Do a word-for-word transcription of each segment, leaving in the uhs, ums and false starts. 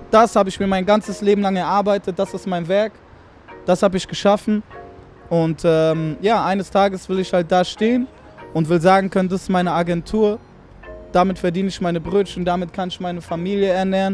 das habe ich mir mein ganzes Leben lang erarbeitet, das ist mein Werk, das habe ich geschaffen. Und ähm, ja, eines Tages will ich halt da stehen und will sagen können, das ist meine Agentur, damit verdiene ich meine Brötchen, damit kann ich meine Familie ernähren.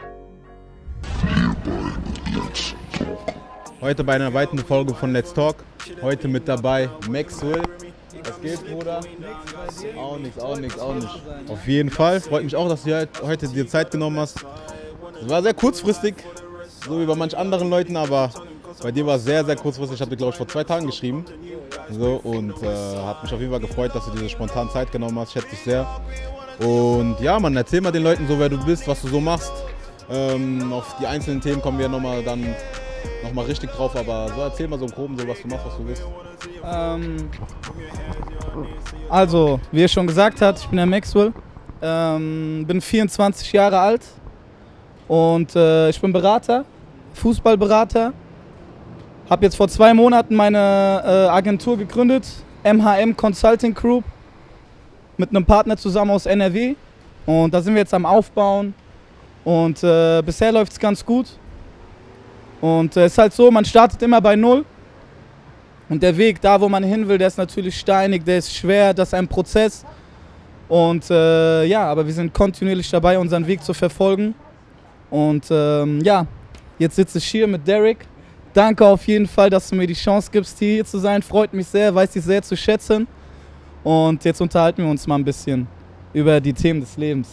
Heute bei einer weiteren Folge von Let's Talk, heute mit dabei Maxwell. Was geht, Bruder? Auch nichts, auch nichts, auch nicht. Auf jeden Fall, freut mich auch, dass du heute dir Zeit genommen hast. Es war sehr kurzfristig, so wie bei manch anderen Leuten, aber bei dir war es sehr, sehr kurzfristig. Ich habe dir, glaube ich, vor zwei Tagen geschrieben. So, und äh, hat mich auf jeden Fall gefreut, dass du dir spontan Zeit genommen hast. Schätze ich sehr. Und ja, Mann, erzähl mal den Leuten so, wer du bist, was du so machst. Ähm, auf die einzelnen Themen kommen wir nochmal dann noch mal richtig drauf, aber so erzähl mal so im Groben, so, was du machst, was du willst. Ähm, also, wie er schon gesagt hat, ich bin der Maxwell, ähm, bin vierundzwanzig Jahre alt und äh, ich bin Berater, Fußballberater. Habe jetzt vor zwei Monaten meine äh, Agentur gegründet, M H M Consulting Group, mit einem Partner zusammen aus N R W. Und da sind wir jetzt am Aufbauen und äh, bisher läuft es ganz gut. Und es äh, ist halt so, man startet immer bei Null. Und der Weg, da wo man hin will, der ist natürlich steinig, der ist schwer, das ist ein Prozess. Und äh, ja, aber wir sind kontinuierlich dabei, unseren Weg zu verfolgen. Und ähm, ja, jetzt sitze ich hier mit Derek. Danke auf jeden Fall, dass du mir die Chance gibst, hier zu sein. Freut mich sehr, weiß dich sehr zu schätzen. Und jetzt unterhalten wir uns mal ein bisschen über die Themen des Lebens.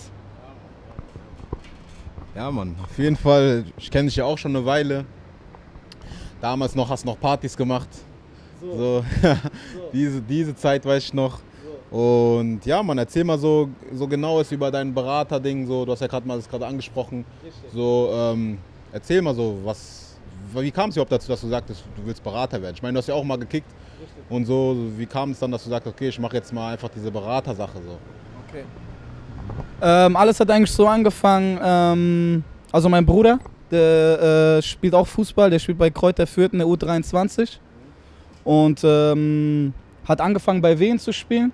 Ja, Mann, auf jeden Fall. Ich kenne dich ja auch schon eine Weile. Damals noch hast du noch Partys gemacht. So, so. diese, diese Zeit weiß ich noch. So. Und ja, Mann, erzähl mal so, so genaues über dein Beraterding. So, du hast ja gerade mal das gerade angesprochen. So, ähm, erzähl mal so, was, wie kam es überhaupt dazu, dass du sagtest, du willst Berater werden? Ich meine, du hast ja auch mal gekickt. Richtig. Und so, wie kam es dann, dass du sagst, okay, ich mache jetzt mal einfach diese Beratersache so? Okay. Ähm, alles hat eigentlich so angefangen, ähm, also mein Bruder, der äh, spielt auch Fußball, der spielt bei Kräuter Fürth in der U dreiundzwanzig und ähm, hat angefangen bei Wien zu spielen.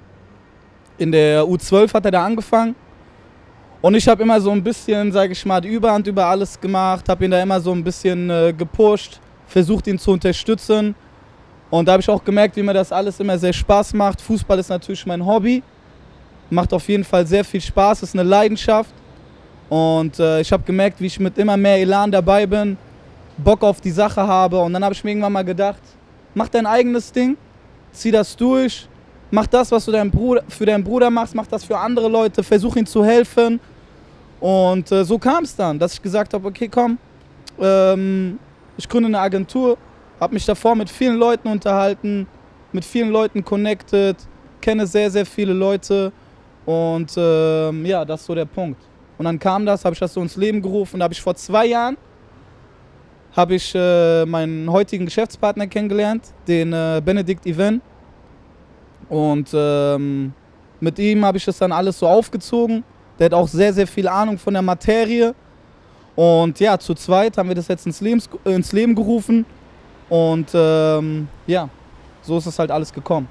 In der U zwölf hat er da angefangen und ich habe immer so ein bisschen, sage ich mal, die Überhand über alles gemacht, habe ihn da immer so ein bisschen äh, gepusht, versucht ihn zu unterstützen und da habe ich auch gemerkt, wie mir das alles immer sehr Spaß macht. Fußball ist natürlich mein Hobby. Macht auf jeden Fall sehr viel Spaß, ist eine Leidenschaft und äh, ich habe gemerkt, wie ich mit immer mehr Elan dabei bin, Bock auf die Sache habe und dann habe ich mir irgendwann mal gedacht, mach dein eigenes Ding, zieh das durch, mach das, was du deinem Bruder, für deinen Bruder machst, mach das für andere Leute, versuch ihm zu helfen und äh, so kam es dann, dass ich gesagt habe, okay komm, ähm, ich gründe eine Agentur, habe mich davor mit vielen Leuten unterhalten, mit vielen Leuten connected, kenne sehr, sehr viele Leute. Und ähm, ja, das ist so der Punkt. Und dann kam das, habe ich das so ins Leben gerufen. Da habe ich vor zwei Jahren habe ich äh, meinen heutigen Geschäftspartner kennengelernt, den äh, Benedikt Iven. Und ähm, mit ihm habe ich das dann alles so aufgezogen. Der hat auch sehr, sehr viel Ahnung von der Materie. Und ja, zu zweit haben wir das jetzt ins Leben, ins Leben gerufen. Und ähm, ja, so ist es halt alles gekommen.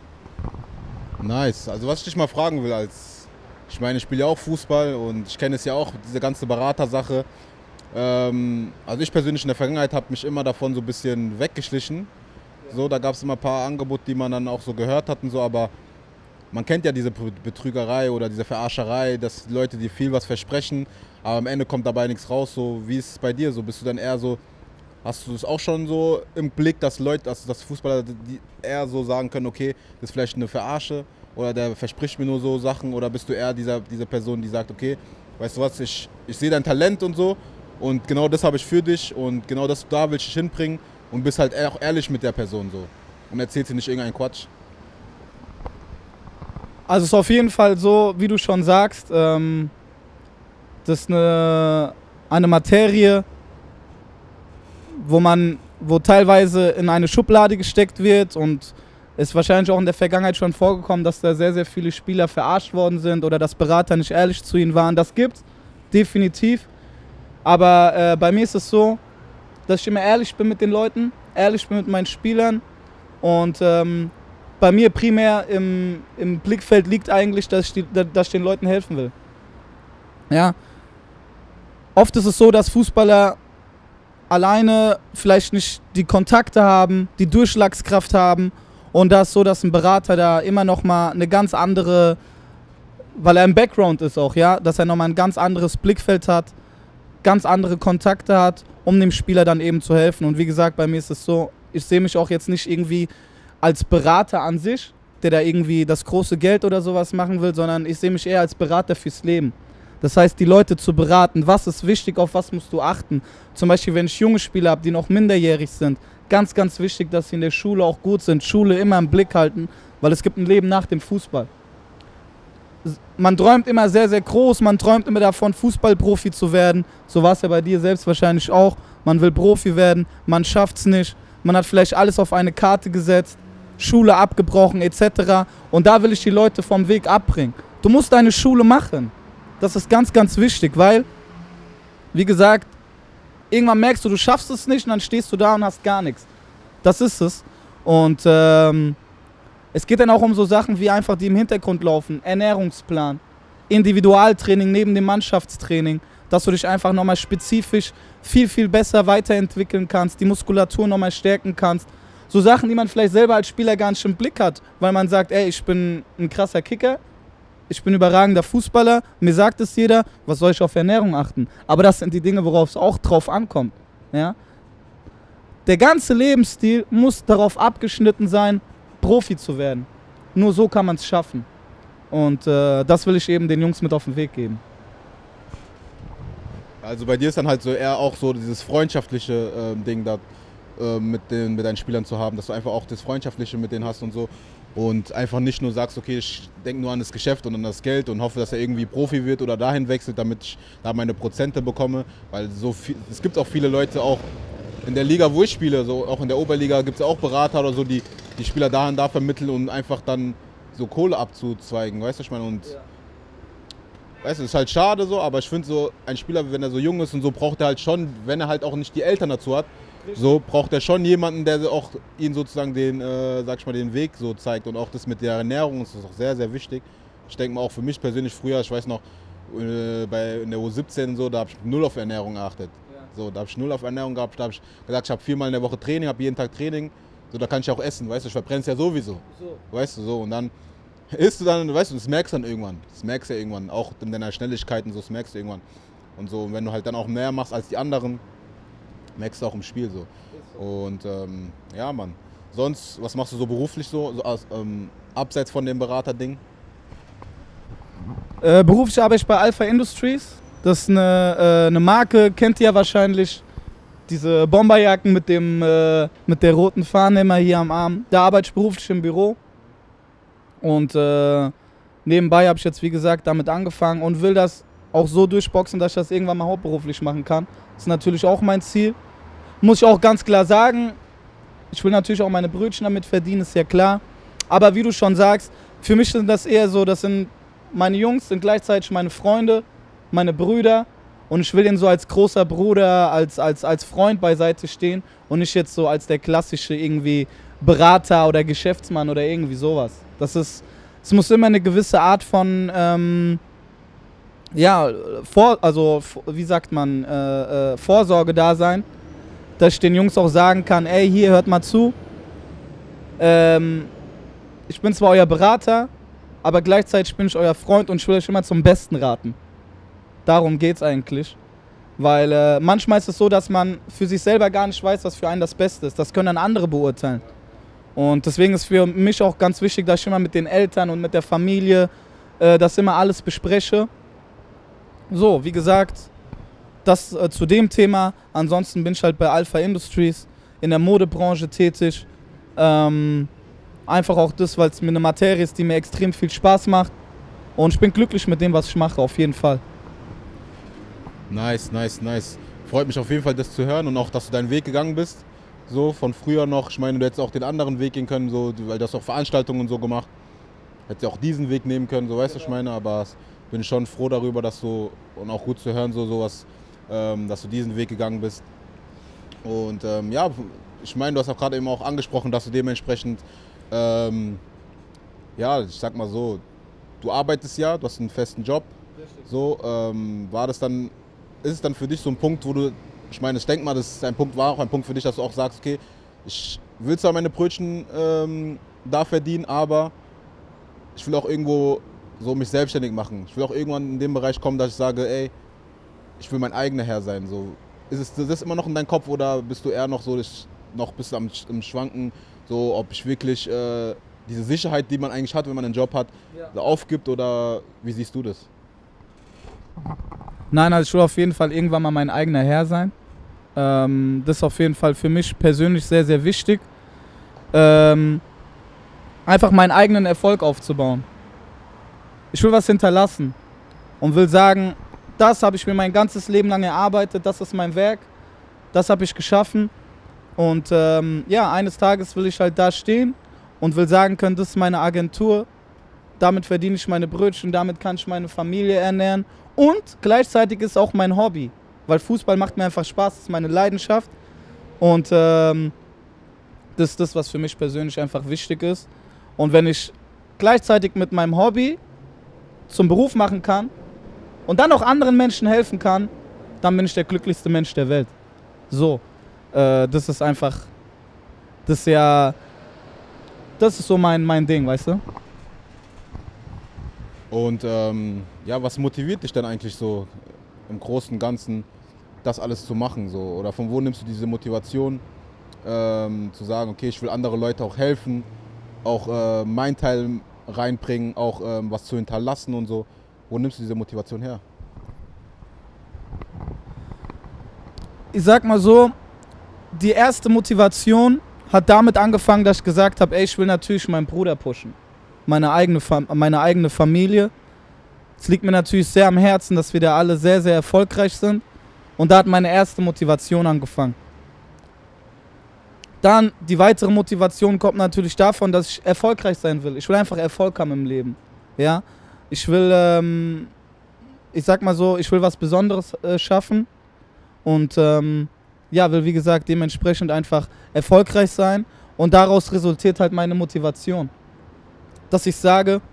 Nice. Also was ich dich mal fragen will, als ich meine, ich spiele ja auch Fußball und ich kenne es ja auch, diese ganze Beratersache. Ähm, also ich persönlich in der Vergangenheit habe mich immer davon so ein bisschen weggeschlichen. So, da gab es immer ein paar Angebote, die man dann auch so gehört hat und so, aber man kennt ja diese Betrügerei oder diese Verarscherei, dass Leute dir viel was versprechen, aber am Ende kommt dabei nichts raus. So, wie ist es bei dir so? Bist du dann eher so, hast du es auch schon so im Blick, dass Leute, dass, dass Fußballer die eher so sagen können, okay, das ist vielleicht eine Verarsche oder der verspricht mir nur so Sachen, oder bist du eher dieser, diese Person, die sagt, okay, weißt du was, ich, ich sehe dein Talent und so und genau das habe ich für dich und genau das da will ich dich hinbringen und bist halt auch ehrlich mit der Person so und erzählst dir nicht irgendeinen Quatsch? Also es ist auf jeden Fall so, wie du schon sagst, ähm, das ist eine, eine Materie, wo man, wo teilweise in eine Schublade gesteckt wird und es ist wahrscheinlich auch in der Vergangenheit schon vorgekommen, dass da sehr, sehr viele Spieler verarscht worden sind oder dass Berater nicht ehrlich zu ihnen waren. Das gibt's, definitiv. Aber äh, bei mir ist es so, dass ich immer ehrlich bin mit den Leuten, ehrlich bin mit meinen Spielern und ähm, bei mir primär im, im Blickfeld liegt eigentlich, dass ich, die, dass ich den Leuten helfen will. Ja. oft ist es so, dass Fußballer alleine vielleicht nicht die Kontakte haben, die Durchschlagskraft haben und da ist so, dass ein Berater da immer noch mal eine ganz andere, weil er im Background ist auch, ja, dass er nochmal ein ganz anderes Blickfeld hat, ganz andere Kontakte hat, um dem Spieler dann eben zu helfen. Und wie gesagt, bei mir ist es so, ich sehe mich auch jetzt nicht irgendwie als Berater an sich, der da irgendwie das große Geld oder sowas machen will, sondern ich sehe mich eher als Berater fürs Leben. Das heißt, die Leute zu beraten, was ist wichtig, auf was musst du achten. Zum Beispiel, wenn ich junge Spieler habe, die noch minderjährig sind, ganz, ganz wichtig, dass sie in der Schule auch gut sind, Schule immer im Blick halten, weil es gibt ein Leben nach dem Fußball. Man träumt immer sehr, sehr groß, man träumt immer davon, Fußballprofi zu werden. So war es ja bei dir selbst wahrscheinlich auch. Man will Profi werden, man schafft es nicht. Man hat vielleicht alles auf eine Karte gesetzt, Schule abgebrochen et cetera. Und da will ich die Leute vom Weg abbringen. Du musst deine Schule machen. Das ist ganz, ganz wichtig, weil, wie gesagt, irgendwann merkst du, du schaffst es nicht und dann stehst du da und hast gar nichts. Das ist es. Und ähm, es geht dann auch um so Sachen wie einfach, die im Hintergrund laufen. Ernährungsplan, Individualtraining neben dem Mannschaftstraining, dass du dich einfach nochmal spezifisch viel, viel besser weiterentwickeln kannst, die Muskulatur nochmal stärken kannst. So Sachen, die man vielleicht selber als Spieler gar nicht im Blick hat, weil man sagt, ey, ich bin ein krasser Kicker, ich bin überragender Fußballer, mir sagt es jeder, was soll ich auf Ernährung achten? Aber das sind die Dinge, worauf es auch drauf ankommt. Ja? Der ganze Lebensstil muss darauf abgeschnitten sein, Profi zu werden. Nur so kann man es schaffen. Und äh, das will ich eben den Jungs mit auf den Weg geben. Also bei dir ist dann halt so eher auch so dieses freundschaftliche äh, Ding da äh, mit, den, mit deinen Spielern zu haben, dass du einfach auch das Freundschaftliche mit denen hast und so. Und einfach nicht nur sagst, okay, ich denke nur an das Geschäft und an das Geld und hoffe, dass er irgendwie Profi wird oder dahin wechselt, damit ich da meine Prozente bekomme. Weil so viel, es gibt auch viele Leute, auch in der Liga, wo ich spiele, so auch in der Oberliga gibt es auch Berater oder so, die die Spieler da und da vermitteln, um einfach dann so Kohle abzuzweigen, weißt du, ich meine, und ja. Weißt du, ist halt schade so, aber ich finde so, ein Spieler, wenn er so jung ist und so, braucht er halt schon, wenn er halt auch nicht die Eltern dazu hat, so braucht er schon jemanden, der auch ihn sozusagen den, äh, sag ich mal, den Weg so zeigt und auch das mit der Ernährung ist auch sehr, sehr wichtig. Ich denke mal auch für mich persönlich früher, ich weiß noch, äh, bei, in der U siebzehn so, da habe ich null auf Ernährung geachtet. Ja. So, da habe ich null auf Ernährung gehabt, da habe ich gesagt, ich habe viermal in der Woche Training, habe jeden Tag Training, so, da kann ich auch essen, weißt du, ich verbrenne es ja sowieso, so. Weißt du, so, und dann isst du dann, weißt du, das merkst du dann irgendwann, das merkst du ja irgendwann, auch in deiner Schnelligkeit und so, das merkst du irgendwann. Und so, und wenn du halt dann auch mehr machst als die anderen, merkst du auch im Spiel so. Und ähm, ja, Mann. Sonst, was machst du so beruflich so, so aus, ähm, abseits von dem Berater-Ding? Äh, beruflich arbeite ich bei Alpha Industries. Das ist eine, äh, eine Marke, kennt ihr ja wahrscheinlich. Diese Bomberjacken mit, dem, äh, mit der roten Fahne immer hier am Arm. Da arbeite ich beruflich im Büro. Und äh, nebenbei habe ich jetzt, wie gesagt, damit angefangen und will das auch so durchboxen, dass ich das irgendwann mal hauptberuflich machen kann. Das ist natürlich auch mein Ziel. Muss ich auch ganz klar sagen, ich will natürlich auch meine Brötchen damit verdienen, ist ja klar. Aber wie du schon sagst, für mich sind das eher so, das sind meine Jungs, sind gleichzeitig meine Freunde, meine Brüder. Und ich will ihnen so als großer Bruder, als, als, als Freund beiseite stehen und nicht jetzt so als der klassische irgendwie Berater oder Geschäftsmann oder irgendwie sowas. Das ist, es muss immer eine gewisse Art von, ähm, ja, vor, also wie sagt man, äh, äh, Vorsorge da sein, dass ich den Jungs auch sagen kann, ey, hier, hört mal zu, ähm, ich bin zwar euer Berater, aber gleichzeitig bin ich euer Freund und ich will euch immer zum Besten raten. Darum geht's eigentlich. Weil äh, manchmal ist es so, dass man für sich selber gar nicht weiß, was für einen das Beste ist. Das können dann andere beurteilen. Und deswegen ist für mich auch ganz wichtig, dass ich immer mit den Eltern und mit der Familie äh, das immer alles bespreche. So, wie gesagt, das äh, zu dem Thema. Ansonsten bin ich halt bei Alpha Industries in der Modebranche tätig. Ähm, einfach auch das, weil es mir eine Materie ist, die mir extrem viel Spaß macht. Und ich bin glücklich mit dem, was ich mache, auf jeden Fall. Nice, nice, nice. Freut mich auf jeden Fall, das zu hören und auch, dass du deinen Weg gegangen bist. So, von früher noch. Ich meine, du hättest auch den anderen Weg gehen können, so, weil du hast auch Veranstaltungen und so gemacht. Hättest ja auch diesen Weg nehmen können, so, weißt du, was ich meine. Aber bin schon froh darüber, dass du, und auch gut zu hören, so sowas, ähm, dass du diesen Weg gegangen bist. Und ähm, ja, ich meine, du hast auch gerade eben auch angesprochen, dass du dementsprechend, ähm, ja, ich sag mal so, du arbeitest ja, du hast einen festen Job. So, ähm, war das dann ist es dann für dich so ein Punkt, wo du, ich meine, ich denke mal, das ist ein Punkt, war auch ein Punkt für dich, dass du auch sagst, okay, ich will zwar meine Brötchen ähm, da verdienen, aber ich will auch irgendwo so mich selbstständig machen. Ich will auch irgendwann in den Bereich kommen, dass ich sage, ey, ich will mein eigener Herr sein. So, ist es ist das immer noch in deinem Kopf oder bist du eher noch so, ich, noch bist du am, am Schwanken, so ob ich wirklich äh, diese Sicherheit, die man eigentlich hat, wenn man einen Job hat, ja. aufgibt oder wie siehst du das? Nein, also ich will auf jeden Fall irgendwann mal mein eigener Herr sein. Ähm, das ist auf jeden Fall für mich persönlich sehr, sehr wichtig. Ähm, einfach meinen eigenen Erfolg aufzubauen. Ich will was hinterlassen und will sagen, das habe ich mir mein ganzes Leben lang erarbeitet, das ist mein Werk, das habe ich geschaffen. Und ähm, ja, eines Tages will ich halt da stehen und will sagen können, das ist meine Agentur, damit verdiene ich meine Brötchen, damit kann ich meine Familie ernähren und gleichzeitig ist auch mein Hobby, weil Fußball macht mir einfach Spaß, das ist meine Leidenschaft und ähm, das ist das, was für mich persönlich einfach wichtig ist. Und wenn ich gleichzeitig mit meinem Hobby zum Beruf machen kann und dann auch anderen Menschen helfen kann, dann bin ich der glücklichste Mensch der Welt. So, äh, das ist einfach, das ist ja, das ist so mein, mein Ding, weißt du? Und ähm, ja, was motiviert dich denn eigentlich so im Großen und Ganzen, das alles zu machen? So? Oder von wo nimmst du diese Motivation, ähm, zu sagen, okay, ich will andere Leute auch helfen, auch äh, meinen Teil reinbringen, auch ähm, was zu hinterlassen und so. Wo nimmst du diese Motivation her? Ich sag mal so, die erste Motivation hat damit angefangen, dass ich gesagt habe, ey, ich will natürlich meinen Bruder pushen. Meine eigene, meine eigene Familie. Es liegt mir natürlich sehr am Herzen, dass wir da alle sehr, sehr erfolgreich sind. Und da hat meine erste Motivation angefangen. Dann die weitere Motivation kommt natürlich davon, dass ich erfolgreich sein will. Ich will einfach Erfolg haben im Leben. Ja? Ich will, ähm, ich sag mal so, ich will was Besonderes äh, schaffen. Und ähm, ja, will wie gesagt dementsprechend einfach erfolgreich sein. Und daraus resultiert halt meine Motivation. Dass ich sage,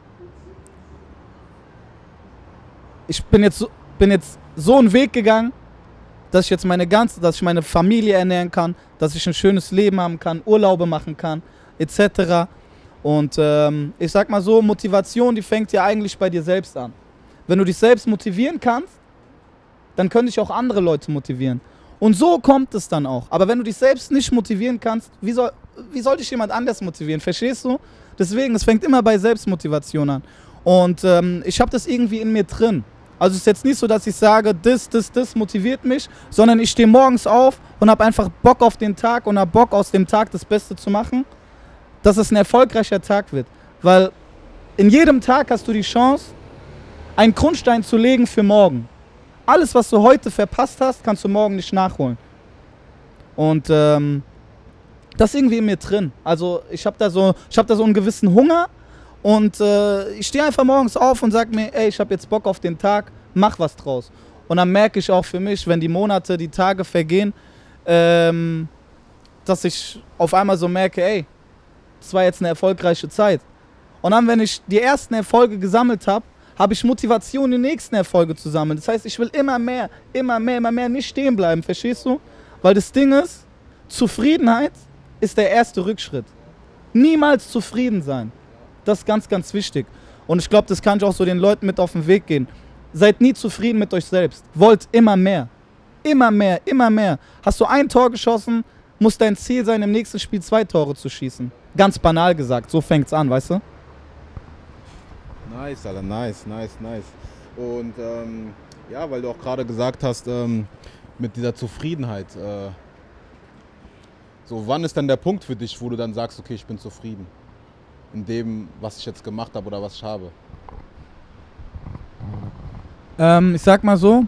ich bin jetzt, so, bin jetzt so einen Weg gegangen, dass ich jetzt meine ganze, dass ich meine Familie ernähren kann, dass ich ein schönes Leben haben kann, Urlaube machen kann, et cetera. Und ähm, ich sag mal so, Motivation, die fängt ja eigentlich bei dir selbst an. Wenn du dich selbst motivieren kannst, dann können dich auch andere Leute motivieren. Und so kommt es dann auch. Aber wenn du dich selbst nicht motivieren kannst, wie soll, wie soll dich jemand anders motivieren? Verstehst du? Deswegen, es fängt immer bei Selbstmotivation an. Und ähm, ich habe das irgendwie in mir drin. Also es ist jetzt nicht so, dass ich sage, das, das, das motiviert mich, sondern ich stehe morgens auf und habe einfach Bock auf den Tag und habe Bock aus dem Tag das Beste zu machen, dass es ein erfolgreicher Tag wird. Weil in jedem Tag hast du die Chance, einen Grundstein zu legen für morgen. Alles, was du heute verpasst hast, kannst du morgen nicht nachholen. Und ähm, das ist irgendwie in mir drin. Also ich habe da, so, hab da so einen gewissen Hunger und äh, ich stehe einfach morgens auf und sage mir, ey, ich habe jetzt Bock auf den Tag, mach was draus. Und dann merke ich auch für mich, wenn die Monate, die Tage vergehen, ähm, dass ich auf einmal so merke, ey, das war jetzt eine erfolgreiche Zeit. Und dann, wenn ich die ersten Erfolge gesammelt habe, habe ich Motivation, die nächsten Erfolge zu sammeln. Das heißt, ich will immer mehr, immer mehr, immer mehr, nicht stehen bleiben, verstehst du? Weil das Ding ist, Zufriedenheit ist der erste Rückschritt. Niemals zufrieden sein. Das ist ganz, ganz wichtig. Und ich glaube, das kann ich auch so den Leuten mit auf den Weg gehen. Seid nie zufrieden mit euch selbst. Wollt immer mehr. Immer mehr, immer mehr. Hast du ein Tor geschossen, muss dein Ziel sein, im nächsten Spiel zwei Tore zu schießen. Ganz banal gesagt, so fängt's an, weißt du? Nice, Alter, nice, nice, nice. Und ähm, ja, weil du auch gerade gesagt hast, ähm, mit dieser Zufriedenheit, äh, so wann ist dann der Punkt für dich, wo du dann sagst, okay, ich bin zufrieden in dem, was ich jetzt gemacht habe oder was ich habe? Ähm, ich sag mal so,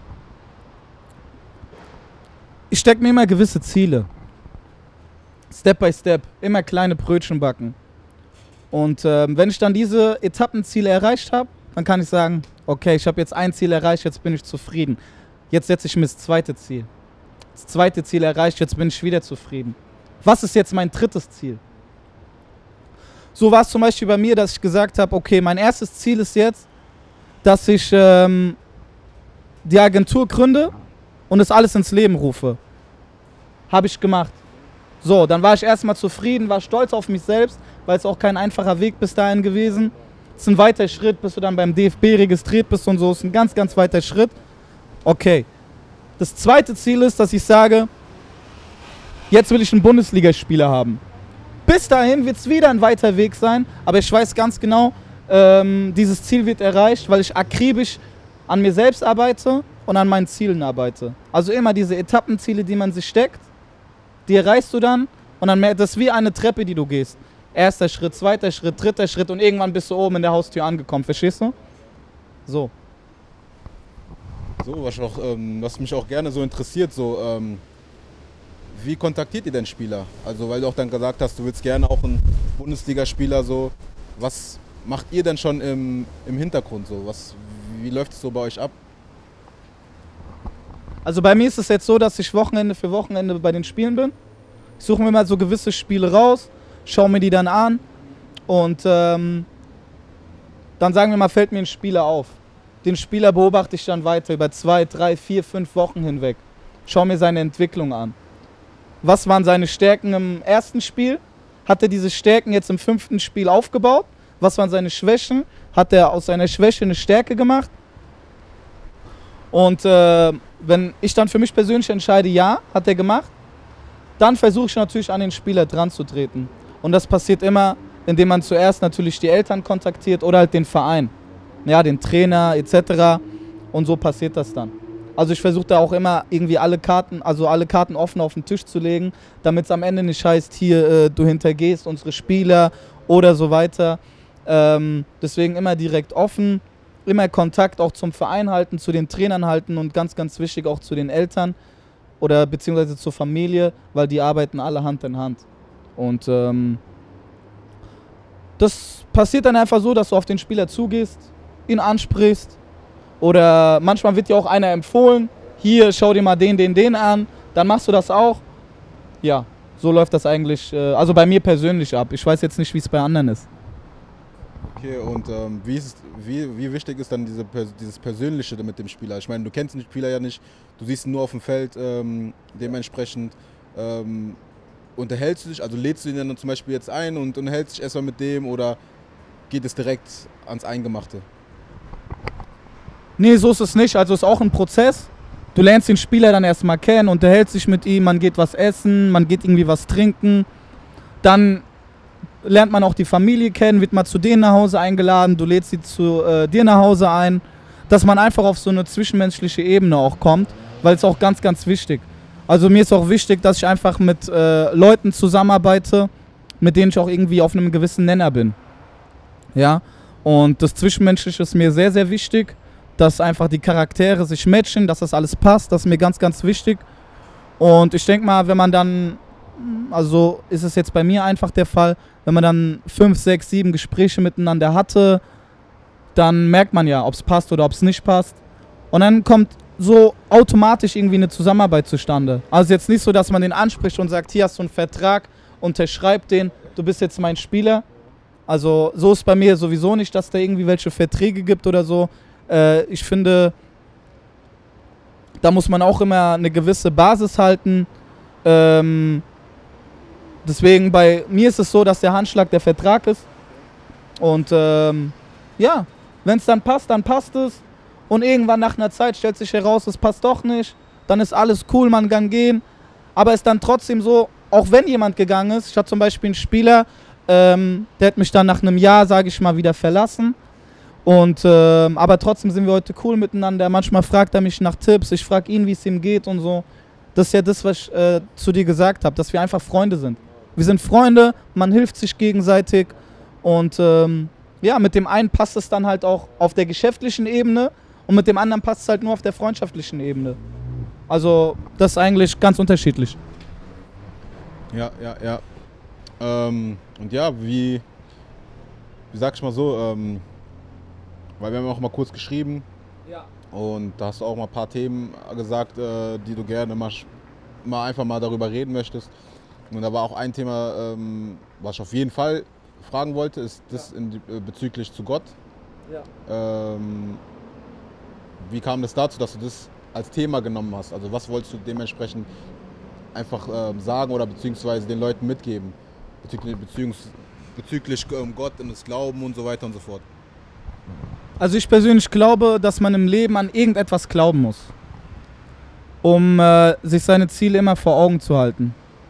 ich stecke mir immer gewisse Ziele. Step by Step, immer kleine Brötchen backen. Und ähm, wenn ich dann diese Etappenziele erreicht habe, dann kann ich sagen, okay, ich habe jetzt ein Ziel erreicht, jetzt bin ich zufrieden. Jetzt setze ich mir das zweite Ziel. Das zweite Ziel erreicht, jetzt bin ich wieder zufrieden. Was ist jetzt mein drittes Ziel? So war es zum Beispiel bei mir, dass ich gesagt habe, okay, mein erstes Ziel ist jetzt, dass ich ähm, die Agentur gründe und das alles ins Leben rufe. Habe ich gemacht. So, dann war ich erstmal zufrieden, war stolz auf mich selbst, weil es auch kein einfacher Weg bis dahin gewesen. Es ist ein weiter Schritt, bis du dann beim D F B registriert bist und so. Es ist ein ganz, ganz weiter Schritt. Okay. Das zweite Ziel ist, dass ich sage, jetzt will ich einen Bundesligaspieler haben. Bis dahin wird es wieder ein weiter Weg sein, aber ich weiß ganz genau, ähm, dieses Ziel wird erreicht, weil ich akribisch an mir selbst arbeite und an meinen Zielen arbeite. Also immer diese Etappenziele, die man sich steckt, die erreichst du dann und dann merkst du, das ist wie eine Treppe, die du gehst. Erster Schritt, zweiter Schritt, dritter Schritt und irgendwann bist du oben in der Haustür angekommen, verstehst du? So. So, was, auch, ähm, was mich auch gerne so interessiert, so, ähm, wie kontaktiert ihr denn Spieler? Also, weil du auch dann gesagt hast, du willst gerne auch einen Bundesligaspieler, so, was macht ihr denn schon im, im Hintergrund so? Was, wie läuft es so bei euch ab? Also bei mir ist es jetzt so, dass ich Wochenende für Wochenende bei den Spielen bin. Ich suche mir mal so gewisse Spiele raus, schaue mir die dann an und ähm, dann sagen wir mal, fällt mir ein Spieler auf. Den Spieler beobachte ich dann weiter über zwei, drei, vier, fünf Wochen hinweg. Schaue mir seine Entwicklung an. Was waren seine Stärken im ersten Spiel? Hat er diese Stärken jetzt im fünften Spiel aufgebaut? Was waren seine Schwächen? Hat er aus seiner Schwäche eine Stärke gemacht? Und äh, wenn ich dann für mich persönlich entscheide, ja, hat er gemacht, dann versuche ich natürlich an den Spieler dran zu treten. Und das passiert immer, indem man zuerst natürlich die Eltern kontaktiert oder halt den Verein. Ja, den Trainer et cetera. Und so passiert das dann. Also ich versuche da auch immer irgendwie alle Karten, also alle Karten offen auf den Tisch zu legen, damit es am Ende nicht heißt, hier, äh, du hintergehst unsere Spieler oder so weiter. Ähm, deswegen immer direkt offen, immer Kontakt auch zum Verein halten, zu den Trainern halten und ganz, ganz wichtig auch zu den Eltern oder beziehungsweise zur Familie, weil die arbeiten alle Hand in Hand. Und ähm, das passiert dann einfach so, dass du auf den Spieler zugehst, ihn ansprichst oder manchmal wird dir auch einer empfohlen, hier, schau dir mal den, den, den an, dann machst du das auch. Ja, so läuft das eigentlich, äh, also bei mir persönlich ab. Ich weiß jetzt nicht, wie es bei anderen ist. Okay, und ähm, wie, ist, wie, wie wichtig ist dann diese, dieses Persönliche mit dem Spieler? Ich meine, du kennst den Spieler ja nicht, du siehst ihn nur auf dem Feld, ähm, dementsprechend ähm, unterhältst du dich, also lädst du ihn dann zum Beispiel jetzt ein und unterhältst dich erstmal mit dem oder geht es direkt ans Eingemachte? Nee, so ist es nicht, also es ist auch ein Prozess. Du lernst den Spieler dann erstmal kennen, unterhältst dich mit ihm, man geht was essen, man geht irgendwie was trinken, dann lernt man auch die Familie kennen, wird mal zu denen nach Hause eingeladen, du lädst sie zu äh, dir nach Hause ein, dass man einfach auf so eine zwischenmenschliche Ebene auch kommt, weil es auch ganz, ganz wichtig. Also mir ist auch wichtig, dass ich einfach mit äh, Leuten zusammenarbeite, mit denen ich auch irgendwie auf einem gewissen Nenner bin. Ja, und das Zwischenmenschliche ist mir sehr, sehr wichtig, dass einfach die Charaktere sich matchen, dass das alles passt, das ist mir ganz, ganz wichtig. Und ich denke mal, wenn man dann, also ist es jetzt bei mir einfach der Fall, wenn man dann fünf, sechs, sieben Gespräche miteinander hatte, dann merkt man ja, ob es passt oder ob es nicht passt. Und dann kommt so automatisch irgendwie eine Zusammenarbeit zustande. Also jetzt nicht so, dass man den anspricht und sagt, hier hast du einen Vertrag, unterschreib den, du bist jetzt mein Spieler. Also so ist bei mir sowieso nicht, dass da irgendwie welche Verträge gibt oder so. Äh, ich finde, da muss man auch immer eine gewisse Basis halten. Ähm, deswegen bei mir ist es so, dass der Handschlag der Vertrag ist. Und ähm, ja, wenn es dann passt, dann passt es. Und irgendwann nach einer Zeit stellt sich heraus, es passt doch nicht. Dann ist alles cool, man kann gehen. Aber es ist dann trotzdem so, auch wenn jemand gegangen ist, ich hatte zum Beispiel einen Spieler, ähm, der hat mich dann nach einem Jahr, sage ich mal, wieder verlassen. Und, ähm, aber trotzdem sind wir heute cool miteinander. Manchmal fragt er mich nach Tipps, ich frage ihn, wie es ihm geht und so. Das ist ja das, was ich äh, zu dir gesagt habe, dass wir einfach Freunde sind. Wir sind Freunde, man hilft sich gegenseitig. Und ähm, ja, mit dem einen passt es dann halt auch auf der geschäftlichen Ebene und mit dem anderen passt es halt nur auf der freundschaftlichen Ebene. Also das ist eigentlich ganz unterschiedlich. Ja, ja, ja. Ähm, und ja, wie, wie sag ich mal so, ähm, weil wir haben auch mal kurz geschrieben, ja. Und da hast du auch mal ein paar Themen gesagt, äh, die du gerne mal, mal einfach mal darüber reden möchtest. Und da war auch ein Thema, ähm, was ich auf jeden Fall fragen wollte, ist das ja. in, äh, bezüglich zu Gott. Ja. Ähm, wie kam das dazu, dass du das als Thema genommen hast? Also was wolltest du dementsprechend einfach ähm, sagen oder beziehungsweise den Leuten mitgeben? Bezüglich, bezüglich, bezüglich ähm, Gott und das Glauben und so weiter und so fort. Also ich persönlich glaube, dass man im Leben an irgendetwas glauben muss, um äh, sich seine Ziele immer vor Augen zu halten.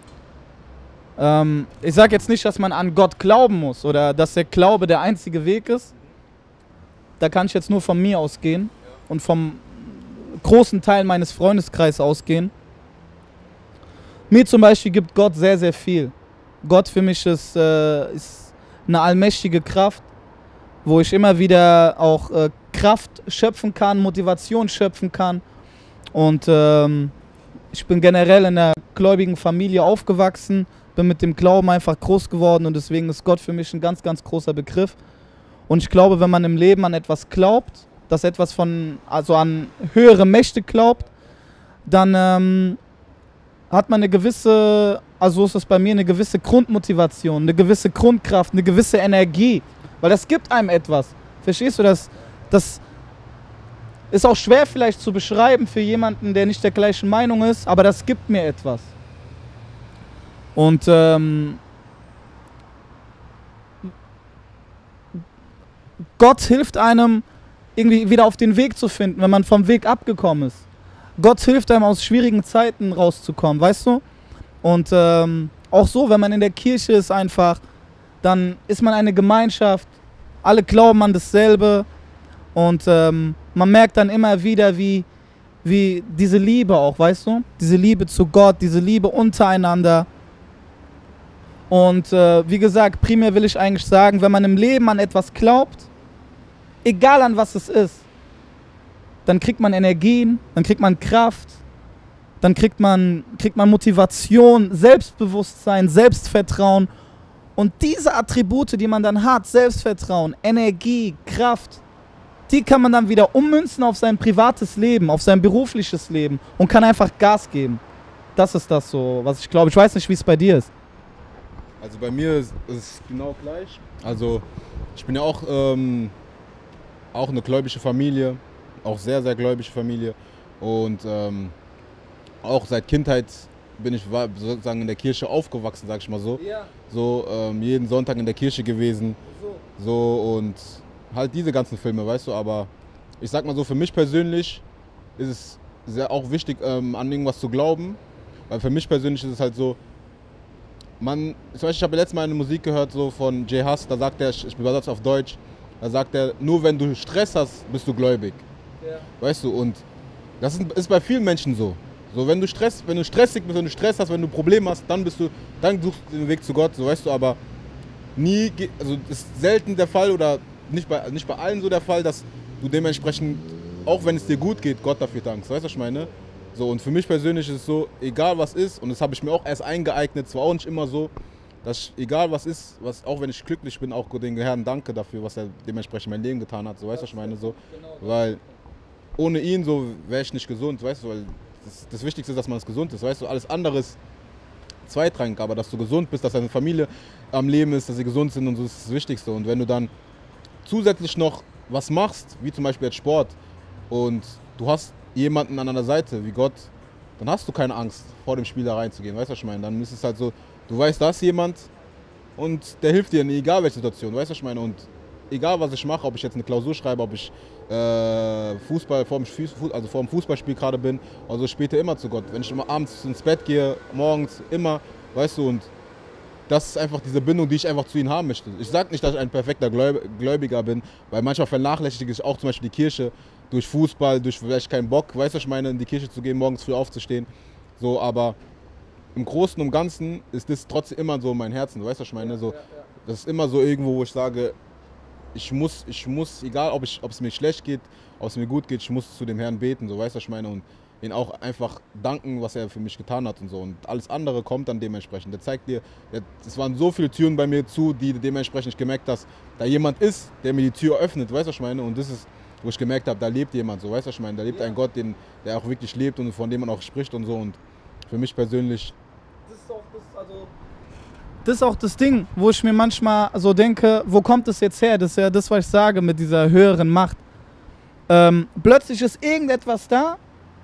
Ähm, ich sage jetzt nicht, dass man an Gott glauben muss oder dass der Glaube der einzige Weg ist. Da kann ich jetzt nur von mir ausgehen und vom großen Teil meines Freundeskreises ausgehen. Mir zum Beispiel gibt Gott sehr, sehr viel. Gott für mich ist, äh, ist eine allmächtige Kraft, wo ich immer wieder auch äh, Kraft schöpfen kann, Motivation schöpfen kann. Und ähm, ich bin generell in einer gläubigen Familie aufgewachsen, bin mit dem Glauben einfach groß geworden und deswegen ist Gott für mich ein ganz, ganz großer Begriff. Und ich glaube, wenn man im Leben an etwas glaubt, dass etwas von, also an höhere Mächte glaubt, dann ähm, hat man eine gewisse, also so ist es bei mir, eine gewisse Grundmotivation, eine gewisse Grundkraft, eine gewisse Energie. Weil das gibt einem etwas. Verstehst du das? Das ist auch schwer vielleicht zu beschreiben für jemanden, der nicht der gleichen Meinung ist, aber das gibt mir etwas. Und ähm, Gott hilft einem, irgendwie wieder auf den Weg zu finden, wenn man vom Weg abgekommen ist. Gott hilft einem, aus schwierigen Zeiten rauszukommen, weißt du? Und ähm, auch so, wenn man in der Kirche ist einfach, dann ist man eine Gemeinschaft, alle glauben an dasselbe und ähm, man merkt dann immer wieder, wie, wie diese Liebe auch, weißt du? Diese Liebe zu Gott, diese Liebe untereinander. Und äh, wie gesagt, primär will ich eigentlich sagen, wenn man im Leben an etwas glaubt, egal an was es ist, dann kriegt man Energien, dann kriegt man Kraft, dann kriegt man, kriegt man Motivation, Selbstbewusstsein, Selbstvertrauen. Und diese Attribute, die man dann hat, Selbstvertrauen, Energie, Kraft, die kann man dann wieder ummünzen auf sein privates Leben, auf sein berufliches Leben und kann einfach Gas geben. Das ist das so, was ich glaube. Ich weiß nicht, wie es bei dir ist. Also bei mir ist es genau gleich. Also ich bin ja auch, ähm, auch eine gläubige Familie, auch sehr, sehr gläubige Familie. Und ähm, auch seit Kindheit bin ich war sozusagen in der Kirche aufgewachsen, sag ich mal so. Ja. So ähm, jeden Sonntag in der Kirche gewesen. So. so und halt diese ganzen Filme, weißt du. Aber ich sag mal so, für mich persönlich ist es sehr auch wichtig, ähm, an irgendwas zu glauben. Weil für mich persönlich ist es halt so, man, zum Beispiel, ich habe letztes Mal eine Musik gehört so von Jay Huss, da sagt er, ich übersetze auf Deutsch, da sagt er, nur wenn du Stress hast, bist du gläubig. Ja. Weißt du, und das ist bei vielen Menschen so. So, wenn du Stress, wenn du stressig bist, wenn du Stress hast, wenn du Probleme hast, dann bist du, dann suchst du den Weg zu Gott, so weißt du, aber nie, also ist selten der Fall oder nicht bei, nicht bei allen so der Fall, dass du dementsprechend, auch wenn es dir gut geht, Gott dafür dankst, weißt du, was ich meine? So, und für mich persönlich ist es so, egal was ist, und das habe ich mir auch erst eingeeignet, zwar auch nicht immer so, dass ich, egal was ist, was, auch wenn ich glücklich bin, auch den Herrn danke dafür, was er dementsprechend mein Leben getan hat, so, weißt du, was ich meine, so, weil ohne ihn so wäre ich nicht gesund, weißt du, weil das, das Wichtigste ist, dass man gesund ist, weißt du, alles andere ist zweitrangig, aber dass du gesund bist, dass deine Familie am Leben ist, dass sie gesund sind und so, ist das Wichtigste. Und wenn du dann zusätzlich noch was machst, wie zum Beispiel jetzt Sport, und du hast jemanden an deiner Seite, wie Gott, dann hast du keine Angst, vor dem Spiel da reinzugehen, weißt du, was ich meine? Dann ist es halt so, du weißt, da ist jemand und der hilft dir in egal welche Situation, weißt du, was ich meine? Und egal was ich mache, ob ich jetzt eine Klausur schreibe, ob ich äh, Fußball, vor dem, also vor dem Fußballspiel gerade bin, also später immer zu Gott. Wenn ich immer abends ins Bett gehe, morgens immer, weißt du, und das ist einfach diese Bindung, die ich einfach zu ihm haben möchte. Ich sage nicht, dass ich ein perfekter Gläubiger bin, weil manchmal vernachlässige ich auch zum Beispiel die Kirche durch Fußball, durch vielleicht keinen Bock, weißt du, was ich meine, in die Kirche zu gehen, morgens früh aufzustehen. So, aber im Großen und Ganzen ist das trotzdem immer so mein Herzen, weißt du, was ich meine? So, das ist immer so irgendwo, wo ich sage, ich muss, ich muss, egal ob, ich, ob es mir schlecht geht, ob es mir gut geht, ich muss zu dem Herrn beten, so, weißt du, was ich meine? Und ihn auch einfach danken, was er für mich getan hat und so. Und alles andere kommt dann dementsprechend. Der zeigt dir, es waren so viele Türen bei mir zu, die dementsprechend ich gemerkt, dass da jemand ist, der mir die Tür öffnet, weißt du, was ich meine? Und das ist, wo ich gemerkt habe, da lebt jemand, so, weißt du, was ich meine? Da lebt ja. ein Gott, den, der auch wirklich lebt und von dem man auch spricht und so. Und für mich persönlich. Das ist auch das, also das ist auch das Ding, wo ich mir manchmal so denke, wo kommt das jetzt her? Das ist ja das, was ich sage mit dieser höheren Macht. Ähm, plötzlich ist irgendetwas da,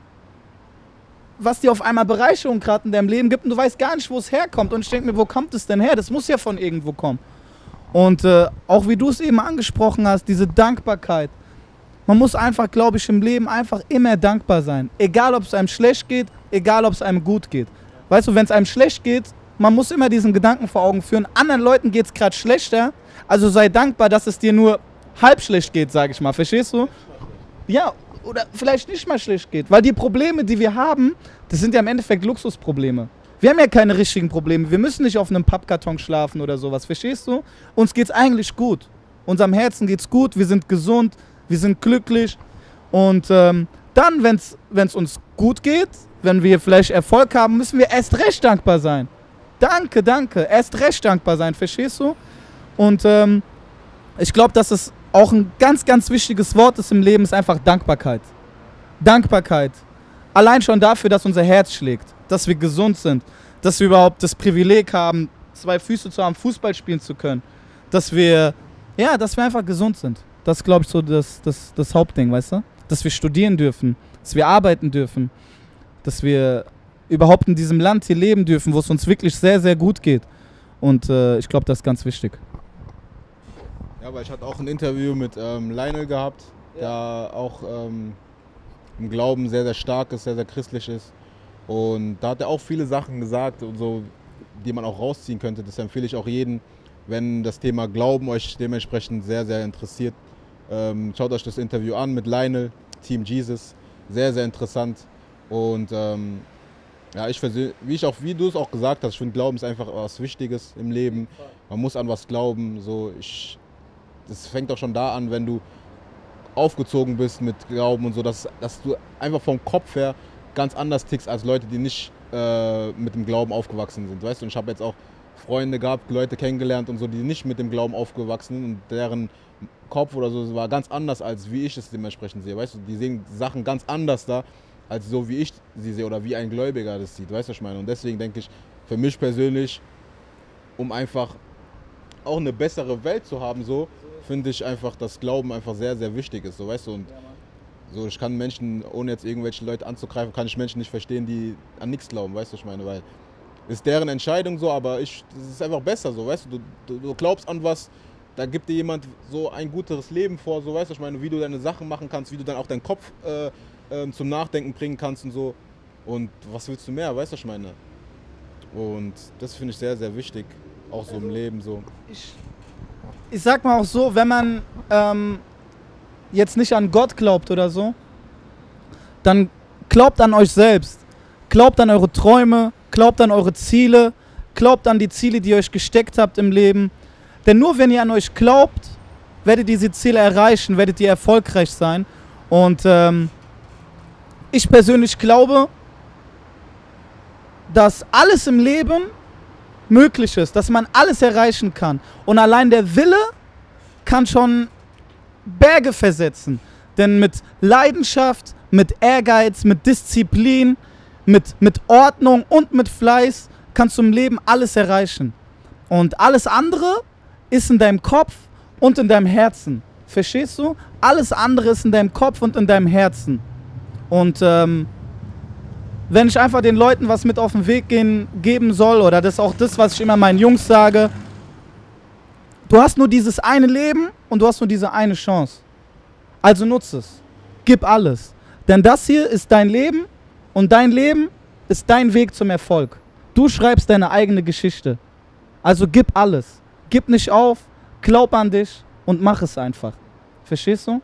was dir auf einmal Bereicherung gerade in deinem Leben gibt und du weißt gar nicht, wo es herkommt. Und ich denke mir, wo kommt es denn her? Das muss ja von irgendwo kommen. Und äh, auch wie du es eben angesprochen hast, diese Dankbarkeit. Man muss einfach, glaube ich, im Leben einfach immer dankbar sein. Egal, ob es einem schlecht geht, egal, ob es einem gut geht. Weißt du, wenn es einem schlecht geht, man muss immer diesen Gedanken vor Augen führen. Anderen Leuten geht es gerade schlechter, also sei dankbar, dass es dir nur halb schlecht geht, sage ich mal. Verstehst du? Ja, oder vielleicht nicht mal schlecht geht. Weil die Probleme, die wir haben, das sind ja im Endeffekt Luxusprobleme. Wir haben ja keine richtigen Probleme. Wir müssen nicht auf einem Pappkarton schlafen oder sowas. Verstehst du? Uns geht's eigentlich gut. Unserem Herzen geht's gut. Wir sind gesund. Wir sind glücklich. Und ähm, dann, wenn es uns gut geht, wenn wir vielleicht Erfolg haben, müssen wir erst recht dankbar sein. Danke, danke. Erst recht dankbar sein. Verstehst du? Und ähm, ich glaube, dass es auch ein ganz, ganz wichtiges Wort ist im Leben, ist einfach Dankbarkeit. Dankbarkeit. Allein schon dafür, dass unser Herz schlägt, dass wir gesund sind, dass wir überhaupt das Privileg haben, zwei Füße zu haben, Fußball spielen zu können, dass wir, ja, dass wir einfach gesund sind. Das ist, glaube ich, so das, das, das Hauptding, weißt du? Dass wir studieren dürfen, dass wir arbeiten dürfen, dass wir überhaupt in diesem Land hier leben dürfen, wo es uns wirklich sehr, sehr gut geht. Und äh, ich glaube, das ist ganz wichtig. Ja, weil ich hatte auch ein Interview mit ähm, Lionel gehabt, ja. der auch ähm, im Glauben sehr, sehr stark ist, sehr, sehr christlich ist. Und da hat er auch viele Sachen gesagt, und so, die man auch rausziehen könnte. Das empfehle ich auch jedem, wenn das Thema Glauben euch dementsprechend sehr, sehr interessiert. Ähm, schaut euch das Interview an mit Lionel, Team Jesus. Sehr, sehr interessant. Und ähm, ja, ich wie ich auch, wie du es auch gesagt hast, ich finde, Glauben ist einfach was Wichtiges im Leben. Man muss an was glauben. So, ich, das fängt auch schon da an, wenn du aufgezogen bist mit Glauben und so, dass, dass du einfach vom Kopf her ganz anders tickst als Leute, die nicht äh, mit dem Glauben aufgewachsen sind. Weißt du? Und ich habe jetzt auch Freunde gehabt, Leute kennengelernt und so, die nicht mit dem Glauben aufgewachsen sind und deren Kopf oder so war ganz anders, als wie ich es dementsprechend sehe. Weißt du? Die sehen Sachen ganz anders da, als so wie ich sie sehe oder wie ein Gläubiger das sieht. Weißt du, was ich meine? Und deswegen denke ich, für mich persönlich, um einfach auch eine bessere Welt zu haben, so, finde ich einfach, dass Glauben einfach sehr, sehr wichtig ist, so, weißt du, und so, ich kann Menschen, ohne jetzt irgendwelche Leute anzugreifen, kann ich Menschen nicht verstehen, die an nichts glauben, weißt du, ich meine, weil ist deren Entscheidung so, aber ich, das ist einfach besser so, weißt du, du, du glaubst an was, da gibt dir jemand so ein guteres Leben vor, so, weißt du, ich meine, wie du deine Sachen machen kannst, wie du dann auch deinen Kopf äh, äh, zum Nachdenken bringen kannst und so, und was willst du mehr, weißt du, ich meine, und das finde ich sehr, sehr wichtig, auch so im Leben, so. Ich Ich sag mal auch so, wenn man ähm, jetzt nicht an Gott glaubt oder so, dann glaubt an euch selbst. Glaubt an eure Träume, glaubt an eure Ziele, glaubt an die Ziele, die ihr euch gesteckt habt im Leben. Denn nur wenn ihr an euch glaubt, werdet ihr diese Ziele erreichen, werdet ihr erfolgreich sein. Und ähm, ich persönlich glaube, dass alles im Leben möglich ist, dass man alles erreichen kann. Und allein der Wille kann schon Berge versetzen. Denn mit Leidenschaft, mit Ehrgeiz, mit Disziplin, mit, mit Ordnung und mit Fleiß kannst du im Leben alles erreichen. Und alles andere ist in deinem Kopf und in deinem Herzen. Verstehst du? Alles andere ist in deinem Kopf und in deinem Herzen. Und ähm, wenn ich einfach den Leuten was mit auf den Weg gehen, geben soll, oder das ist auch das, was ich immer meinen Jungs sage, du hast nur dieses eine Leben und du hast nur diese eine Chance. Also nutze es. Gib alles. Denn das hier ist dein Leben und dein Leben ist dein Weg zum Erfolg. Du schreibst deine eigene Geschichte. Also gib alles. Gib nicht auf, glaub an dich und mach es einfach. Verstehst du?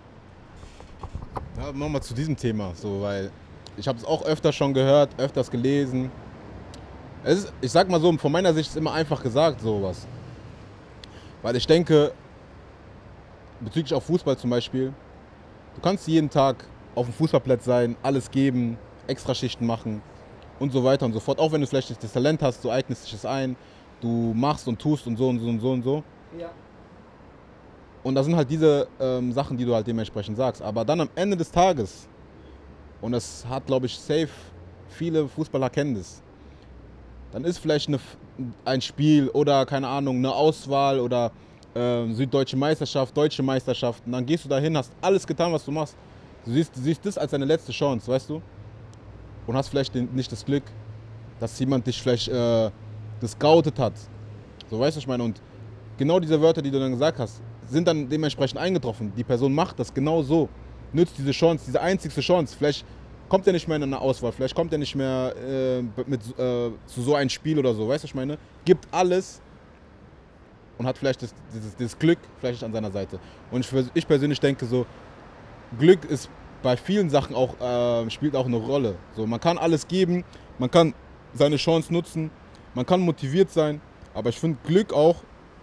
Ja, nochmal zu diesem Thema, so, weil ich habe es auch öfter schon gehört, öfters gelesen. Es ist, ich sag mal so, von meiner Sicht ist immer einfach gesagt, sowas. Weil ich denke, bezüglich auf Fußball zum Beispiel, du kannst jeden Tag auf dem Fußballplatz sein, alles geben, Extraschichten machen und so weiter und so fort. Auch wenn du vielleicht nicht das Talent hast, du eignest dich es ein, du machst und tust und so und so und so und so. Ja. Und das sind halt diese ähm, Sachen, die du halt dementsprechend sagst. Aber dann am Ende des Tages, und das hat, glaube ich, safe, viele Fußballer kennen das, dann ist vielleicht eine, ein Spiel oder, keine Ahnung, eine Auswahl oder äh, Süddeutsche Meisterschaft, Deutsche Meisterschaft. Und dann gehst du dahin, hast alles getan, was du machst. Du siehst, du siehst das als deine letzte Chance, weißt du? Und hast vielleicht den, nicht das Glück, dass jemand dich vielleicht äh, gescoutet hat. So, weißt du, ich meine, und genau diese Wörter, die du dann gesagt hast, sind dann dementsprechend eingetroffen. Die Person macht das genau so, nützt diese Chance, diese einzigste Chance. Vielleicht kommt er nicht mehr in eine Auswahl, vielleicht kommt er nicht mehr äh, mit, äh, zu so einem Spiel oder so, weißt du, ich meine, gibt alles und hat vielleicht das, dieses, dieses Glück vielleicht an seiner Seite. Und ich, ich persönlich denke so, Glück ist bei vielen Sachen auch, äh, spielt auch eine Rolle. So, man kann alles geben, man kann seine Chance nutzen, man kann motiviert sein, aber ich finde Glück auch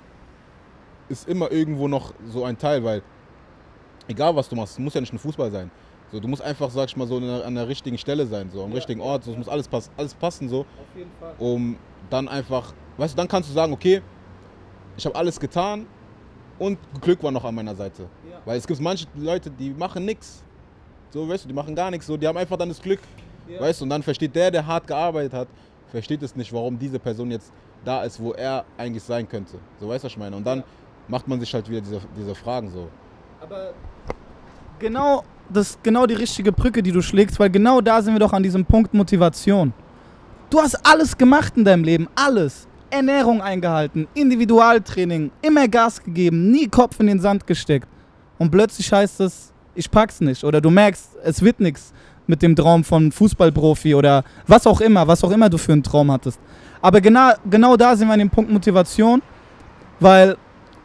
ist immer irgendwo noch so ein Teil, weil egal was du machst, es muss ja nicht ein Fußball sein. So, du musst einfach, sag ich mal, so an der richtigen Stelle sein, so am ja, richtigen Ort. So, es muss alles, pass alles passen, so, auf jeden Fall. Um dann einfach, weißt du, dann kannst du sagen, okay, ich habe alles getan und Glück war noch an meiner Seite. Ja. Weil es gibt manche Leute, die machen nichts. So, weißt du, die machen gar nichts, so, die haben einfach dann das Glück. Ja. Weißt du, und dann versteht der, der hart gearbeitet hat, versteht es nicht, warum diese Person jetzt da ist, wo er eigentlich sein könnte. So, weißt du, was ich meine? Und dann ja. macht man sich halt wieder diese, diese Fragen so. Aber genau, das ist genau die richtige Brücke, die du schlägst, weil genau da sind wir doch an diesem Punkt Motivation. Du hast alles gemacht in deinem Leben, alles. Ernährung eingehalten, Individualtraining, immer Gas gegeben, nie Kopf in den Sand gesteckt. Und plötzlich heißt es, ich pack's nicht. Oder du merkst, es wird nichts mit dem Traum von Fußballprofi oder was auch immer, was auch immer du für einen Traum hattest. Aber genau, genau da sind wir an dem Punkt Motivation, weil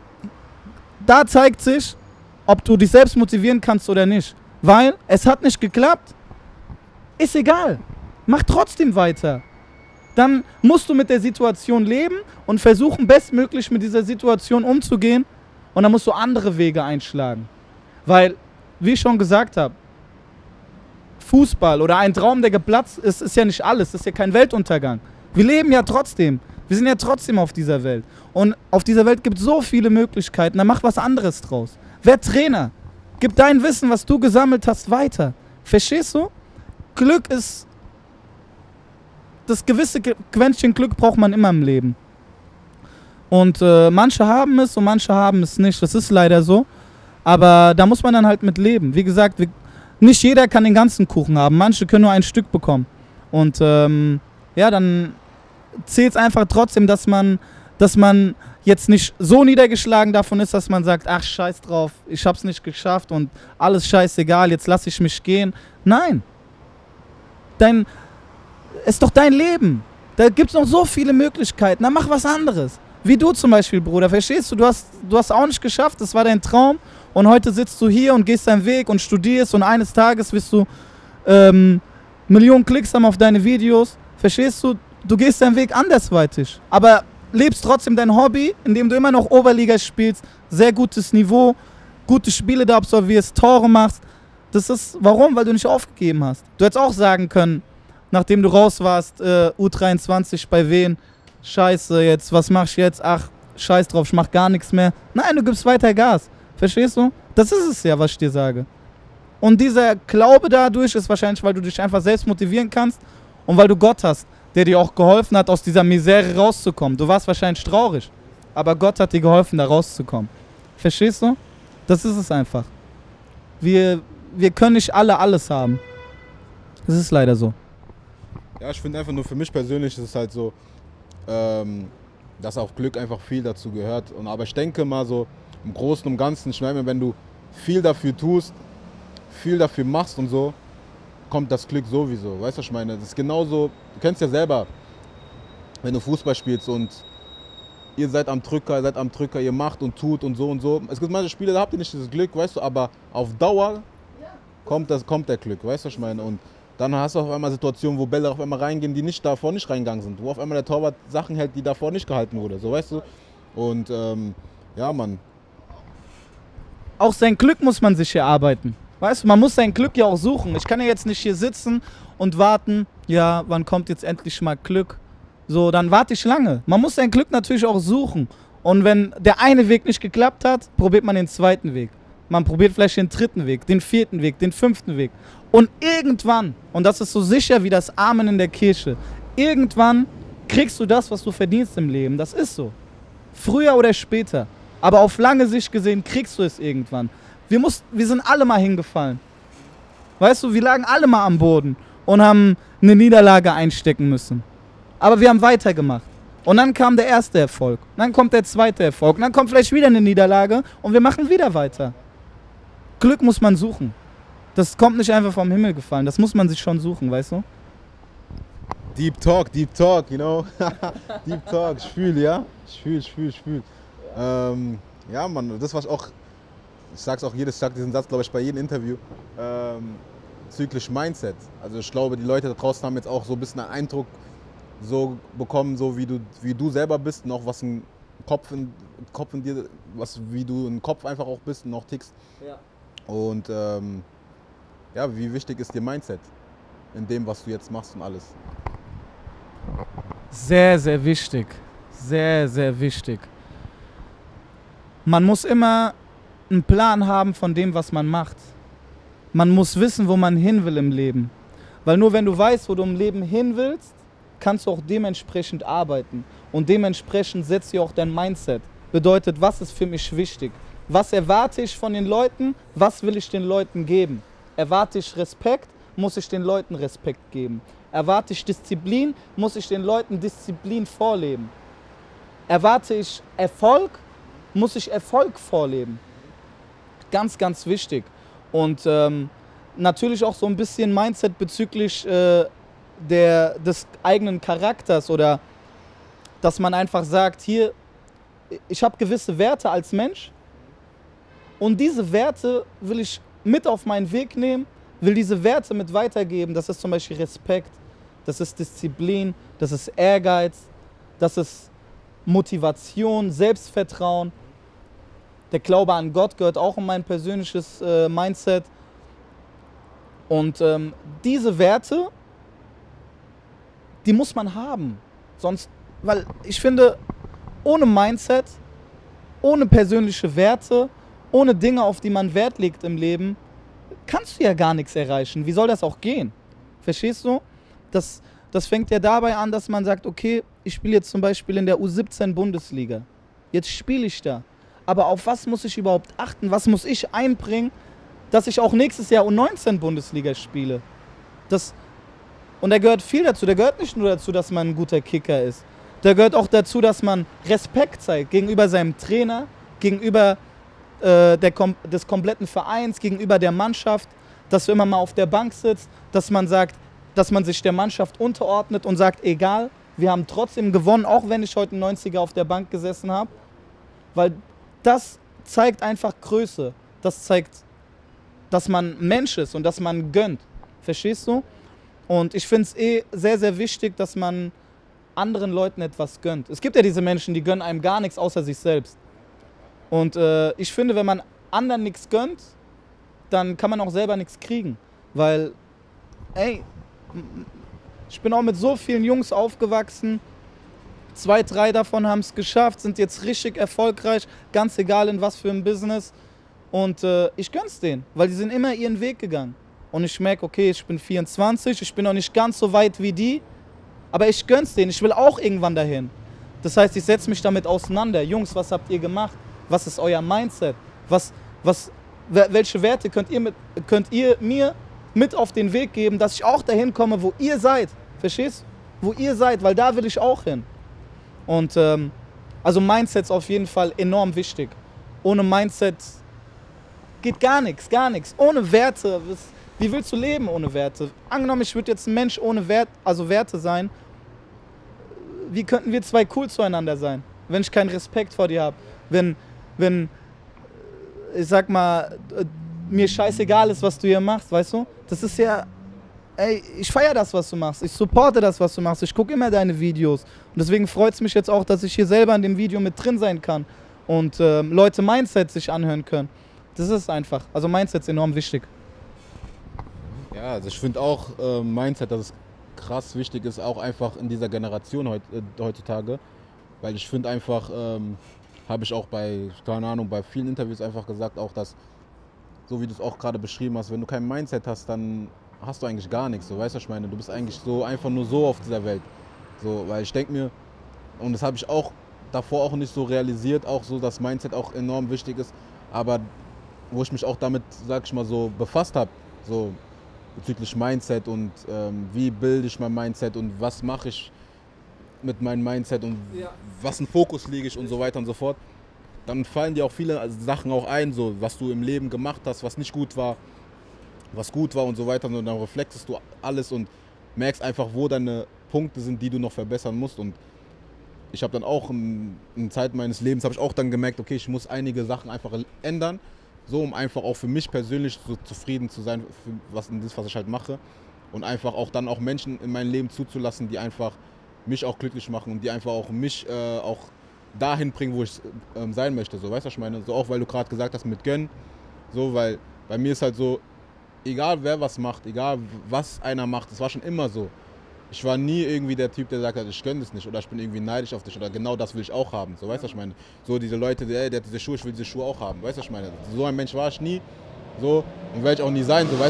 da zeigt sich, ob du dich selbst motivieren kannst oder nicht. Weil es hat nicht geklappt, ist egal, mach trotzdem weiter. Dann musst du mit der Situation leben und versuchen, bestmöglich mit dieser Situation umzugehen. Und dann musst du andere Wege einschlagen. Weil, wie ich schon gesagt habe, Fußball oder ein Traum, der geplatzt ist, ist ja nicht alles. Das ist ja kein Weltuntergang. Wir leben ja trotzdem. Wir sind ja trotzdem auf dieser Welt. Und auf dieser Welt gibt es so viele Möglichkeiten. Dann mach was anderes draus. Werd Trainer. Gib dein Wissen, was du gesammelt hast, weiter. Verstehst du? Glück ist... Das gewisse Quäntchen Glück braucht man immer im Leben. Und äh, manche haben es und manche haben es nicht. Das ist leider so. Aber da muss man dann halt mit leben. Wie gesagt, wir, nicht jeder kann den ganzen Kuchen haben. Manche können nur ein Stück bekommen. Und ähm, ja, dann zählt es einfach trotzdem, dass man, dass man jetzt nicht so niedergeschlagen davon ist, dass man sagt, ach scheiß drauf, ich hab's nicht geschafft und alles scheißegal, jetzt lasse ich mich gehen. Nein. Dein... Ist doch dein Leben. Da gibt es noch so viele Möglichkeiten. Dann mach was anderes. Wie du zum Beispiel, Bruder. Verstehst du? Du hast, du hast auch nicht geschafft. Das war dein Traum. Und heute sitzt du hier und gehst deinen Weg und studierst. Und eines Tages wirst du ähm, Millionen Klicks haben auf deine Videos. Verstehst du? Du gehst deinen Weg andersweitig. Aber lebst trotzdem dein Hobby, indem du immer noch Oberliga spielst. Sehr gutes Niveau. Gute Spiele da absolvierst. Tore machst. Das ist, warum? Weil du nicht aufgegeben hast. Du hättest auch sagen können, nachdem du raus warst, äh, U dreiundzwanzig bei wen? Scheiße, jetzt, was mach ich jetzt? Ach, scheiß drauf, ich mach gar nichts mehr. Nein, du gibst weiter Gas. Verstehst du? Das ist es ja, was ich dir sage. Und dieser Glaube dadurch ist wahrscheinlich, weil du dich einfach selbst motivieren kannst und weil du Gott hast, der dir auch geholfen hat, aus dieser Misere rauszukommen. Du warst wahrscheinlich traurig, aber Gott hat dir geholfen, da rauszukommen. Verstehst du? Das ist es einfach. Wir, wir können nicht alle alles haben. Das ist leider so. Ja, ich finde einfach nur für mich persönlich ist es halt so, ähm, dass auch Glück einfach viel dazu gehört. Und, aber ich denke mal so im Großen und Ganzen, ich meine, wenn du viel dafür tust, viel dafür machst und so, kommt das Glück sowieso. Weißt du, was ich meine? Das ist genauso, du kennst ja selber, wenn du Fußball spielst und ihr seid am Drücker, ihr seid am Drücker, ihr macht und tut und so und so. Es gibt manche Spiele, da habt ihr nicht dieses Glück, weißt du, aber auf Dauer kommt, das, kommt der Glück, weißt du, was ich meine? Und dann hast du auf einmal Situationen, wo Bälle auf einmal reingehen, die nicht davor nicht reingegangen sind. Wo auf einmal der Torwart Sachen hält, die davor nicht gehalten wurde. So, weißt du? Und ähm, ja, Mann. Auch sein Glück muss man sich erarbeiten. Weißt du, man muss sein Glück ja auch suchen. Ich kann ja jetzt nicht hier sitzen und warten, ja, wann kommt jetzt endlich mal Glück? So, dann warte ich lange. Man muss sein Glück natürlich auch suchen. Und wenn der eine Weg nicht geklappt hat, probiert man den zweiten Weg. Man probiert vielleicht den dritten Weg, den vierten Weg, den fünften Weg. Und irgendwann, und das ist so sicher wie das Amen in der Kirche, irgendwann kriegst du das, was du verdienst im Leben. Das ist so. Früher oder später. Aber auf lange Sicht gesehen kriegst du es irgendwann. Wir, mussten, wir sind alle mal hingefallen. Weißt du, wir lagen alle mal am Boden und haben eine Niederlage einstecken müssen. Aber wir haben weitergemacht. Und dann kam der erste Erfolg. Dann kommt der zweite Erfolg. Und dann kommt vielleicht wieder eine Niederlage und wir machen wieder weiter. Glück muss man suchen. Das kommt nicht einfach vom Himmel gefallen. Das muss man sich schon suchen, weißt du? Deep Talk, Deep Talk, you know. Deep Talk, ich fühle, ja? Ich fühle, ich fühle, ich fühle. Ähm, ja, Mann, das war auch, ich sag's auch jedes Tag, diesen Satz, glaube ich, bei jedem Interview, ähm, zyklisch Mindset. Also ich glaube, die Leute da draußen haben jetzt auch so ein bisschen einen Eindruck so bekommen, so wie du, wie du selber bist und auch was ein Kopf in, Kopf in dir, was, wie du im Kopf einfach auch bist und auch tickst. Ja. Und ähm, ja, wie wichtig ist dir Mindset in dem, was du jetzt machst und alles? Sehr, sehr wichtig. Sehr, sehr wichtig. Man muss immer einen Plan haben von dem, was man macht. Man muss wissen, wo man hin will im Leben. Weil nur wenn du weißt, wo du im Leben hin willst, kannst du auch dementsprechend arbeiten. Und dementsprechend setzt du auch dein Mindset. Bedeutet, was ist für mich wichtig? Was erwarte ich von den Leuten? Was will ich den Leuten geben? Erwarte ich Respekt? Muss ich den Leuten Respekt geben? Erwarte ich Disziplin? Muss ich den Leuten Disziplin vorleben? Erwarte ich Erfolg? Muss ich Erfolg vorleben? Ganz, ganz wichtig. Und ähm, natürlich auch so ein bisschen Mindset bezüglich äh, der, des eigenen Charakters oder dass man einfach sagt, hier, ich habe gewisse Werte als Mensch und diese Werte will ich mit auf meinen Weg nehmen, will diese Werte mit weitergeben. Das ist zum Beispiel Respekt, das ist Disziplin, das ist Ehrgeiz, das ist Motivation, Selbstvertrauen. Der Glaube an Gott gehört auch in mein persönliches äh, Mindset. Und ähm, diese Werte, die muss man haben. Sonst, weil ich finde, ohne Mindset, ohne persönliche Werte, ohne Dinge, auf die man Wert legt im Leben, kannst du ja gar nichts erreichen. Wie soll das auch gehen? Verstehst du? Das, das fängt ja dabei an, dass man sagt, okay, ich spiele jetzt zum Beispiel in der U siebzehn Bundesliga. Jetzt spiele ich da. Aber auf was muss ich überhaupt achten? Was muss ich einbringen, dass ich auch nächstes Jahr U neunzehn Bundesliga spiele? Das, und da gehört viel dazu. Da gehört nicht nur dazu, dass man ein guter Kicker ist. Da gehört auch dazu, dass man Respekt zeigt gegenüber seinem Trainer, gegenüber äh, der, des kompletten Vereins, gegenüber der Mannschaft, dass du immer mal auf der Bank sitzt, dass man sagt, dass man sich der Mannschaft unterordnet und sagt, egal, wir haben trotzdem gewonnen, auch wenn ich heute einen neunziger auf der Bank gesessen habe. Weil das zeigt einfach Größe. Das zeigt, dass man Mensch ist und dass man gönnt. Verstehst du? Und ich finde es eh sehr, sehr wichtig, dass man anderen Leuten etwas gönnt. Es gibt ja diese Menschen, die gönnen einem gar nichts außer sich selbst. Und äh, ich finde, wenn man anderen nichts gönnt, dann kann man auch selber nichts kriegen. Weil, ey, ich bin auch mit so vielen Jungs aufgewachsen. Zwei, drei davon haben es geschafft, sind jetzt richtig erfolgreich, ganz egal in was für ein Business. Und äh, ich gönn's denen, weil die sind immer ihren Weg gegangen. Und ich merke, okay, ich bin vierundzwanzig, ich bin noch nicht ganz so weit wie die, aber ich gönn's denen, ich will auch irgendwann dahin. Das heißt, ich setze mich damit auseinander. Jungs, was habt ihr gemacht? Was ist euer Mindset? Was, was, welche Werte könnt ihr, mit, könnt ihr mir mit auf den Weg geben, dass ich auch dahin komme, wo ihr seid? Verstehst du? Wo ihr seid, weil da will ich auch hin. Und ähm, also Mindset ist auf jeden Fall enorm wichtig. Ohne Mindset geht gar nichts, gar nichts. Ohne Werte, wie willst du leben ohne Werte? Angenommen, ich würde jetzt ein Mensch ohne Wert, also Werte sein, wie könnten wir zwei cool zueinander sein, wenn ich keinen Respekt vor dir habe? Wenn, wenn, ich sag mal, mir scheißegal ist, was du hier machst, weißt du? Das ist ja, ey, ich feiere das, was du machst. Ich supporte das, was du machst. Ich gucke immer deine Videos. Und deswegen freut es mich jetzt auch, dass ich hier selber in dem Video mit drin sein kann und ähm, Leute Mindset sich anhören können. Das ist einfach. Also Mindset ist enorm wichtig. Ja, also ich finde auch äh, Mindset, dass es krass wichtig ist, auch einfach in dieser Generation heut, äh, heutzutage. Weil ich finde einfach, ähm, habe ich auch bei, keine Ahnung, bei vielen Interviews einfach gesagt, auch dass, so wie du es auch gerade beschrieben hast, wenn du kein Mindset hast, dann hast du eigentlich gar nichts, so, weißt du, was ich meine? Du bist eigentlich so einfach nur so auf dieser Welt. So, weil ich denke mir, und das habe ich auch davor auch nicht so realisiert, auch so, dass Mindset auch enorm wichtig ist, aber wo ich mich auch damit, sag ich mal, so befasst habe, so bezüglich Mindset und ähm, wie bilde ich mein Mindset und was mache ich mit meinem Mindset und ja. was ein Fokus lege ich und so weiter und so fort, dann fallen dir auch viele Sachen auch ein, so was du im Leben gemacht hast, was nicht gut war, was gut war und so weiter, und dann reflektest du alles und merkst einfach, wo deine Punkte sind, die du noch verbessern musst. Und ich habe dann auch in, in Zeit meines Lebens habe ich auch dann gemerkt, okay, ich muss einige Sachen einfach ändern, so um einfach auch für mich persönlich so zufrieden zu sein, für was in das, was ich halt mache, und einfach auch dann auch Menschen in mein Leben zuzulassen, die einfach mich auch glücklich machen und die einfach auch mich äh, auch dahin bringen, wo ich äh, sein möchte, so, weißt du, was ich meine? So auch, weil du gerade gesagt hast mit Gönnen, so, weil bei mir ist halt so, egal wer was macht, egal was einer macht, das war schon immer so. Ich war nie irgendwie der Typ, der sagt, ich gönne das nicht oder ich bin irgendwie neidisch auf dich oder genau das will ich auch haben. So, weißt du, was ich meine? So diese Leute, der, der hat diese Schuhe, ich will diese Schuhe auch haben. Weißt du, was ich meine? So ein Mensch war ich nie. So, und werde ich auch nie sein. So, weißt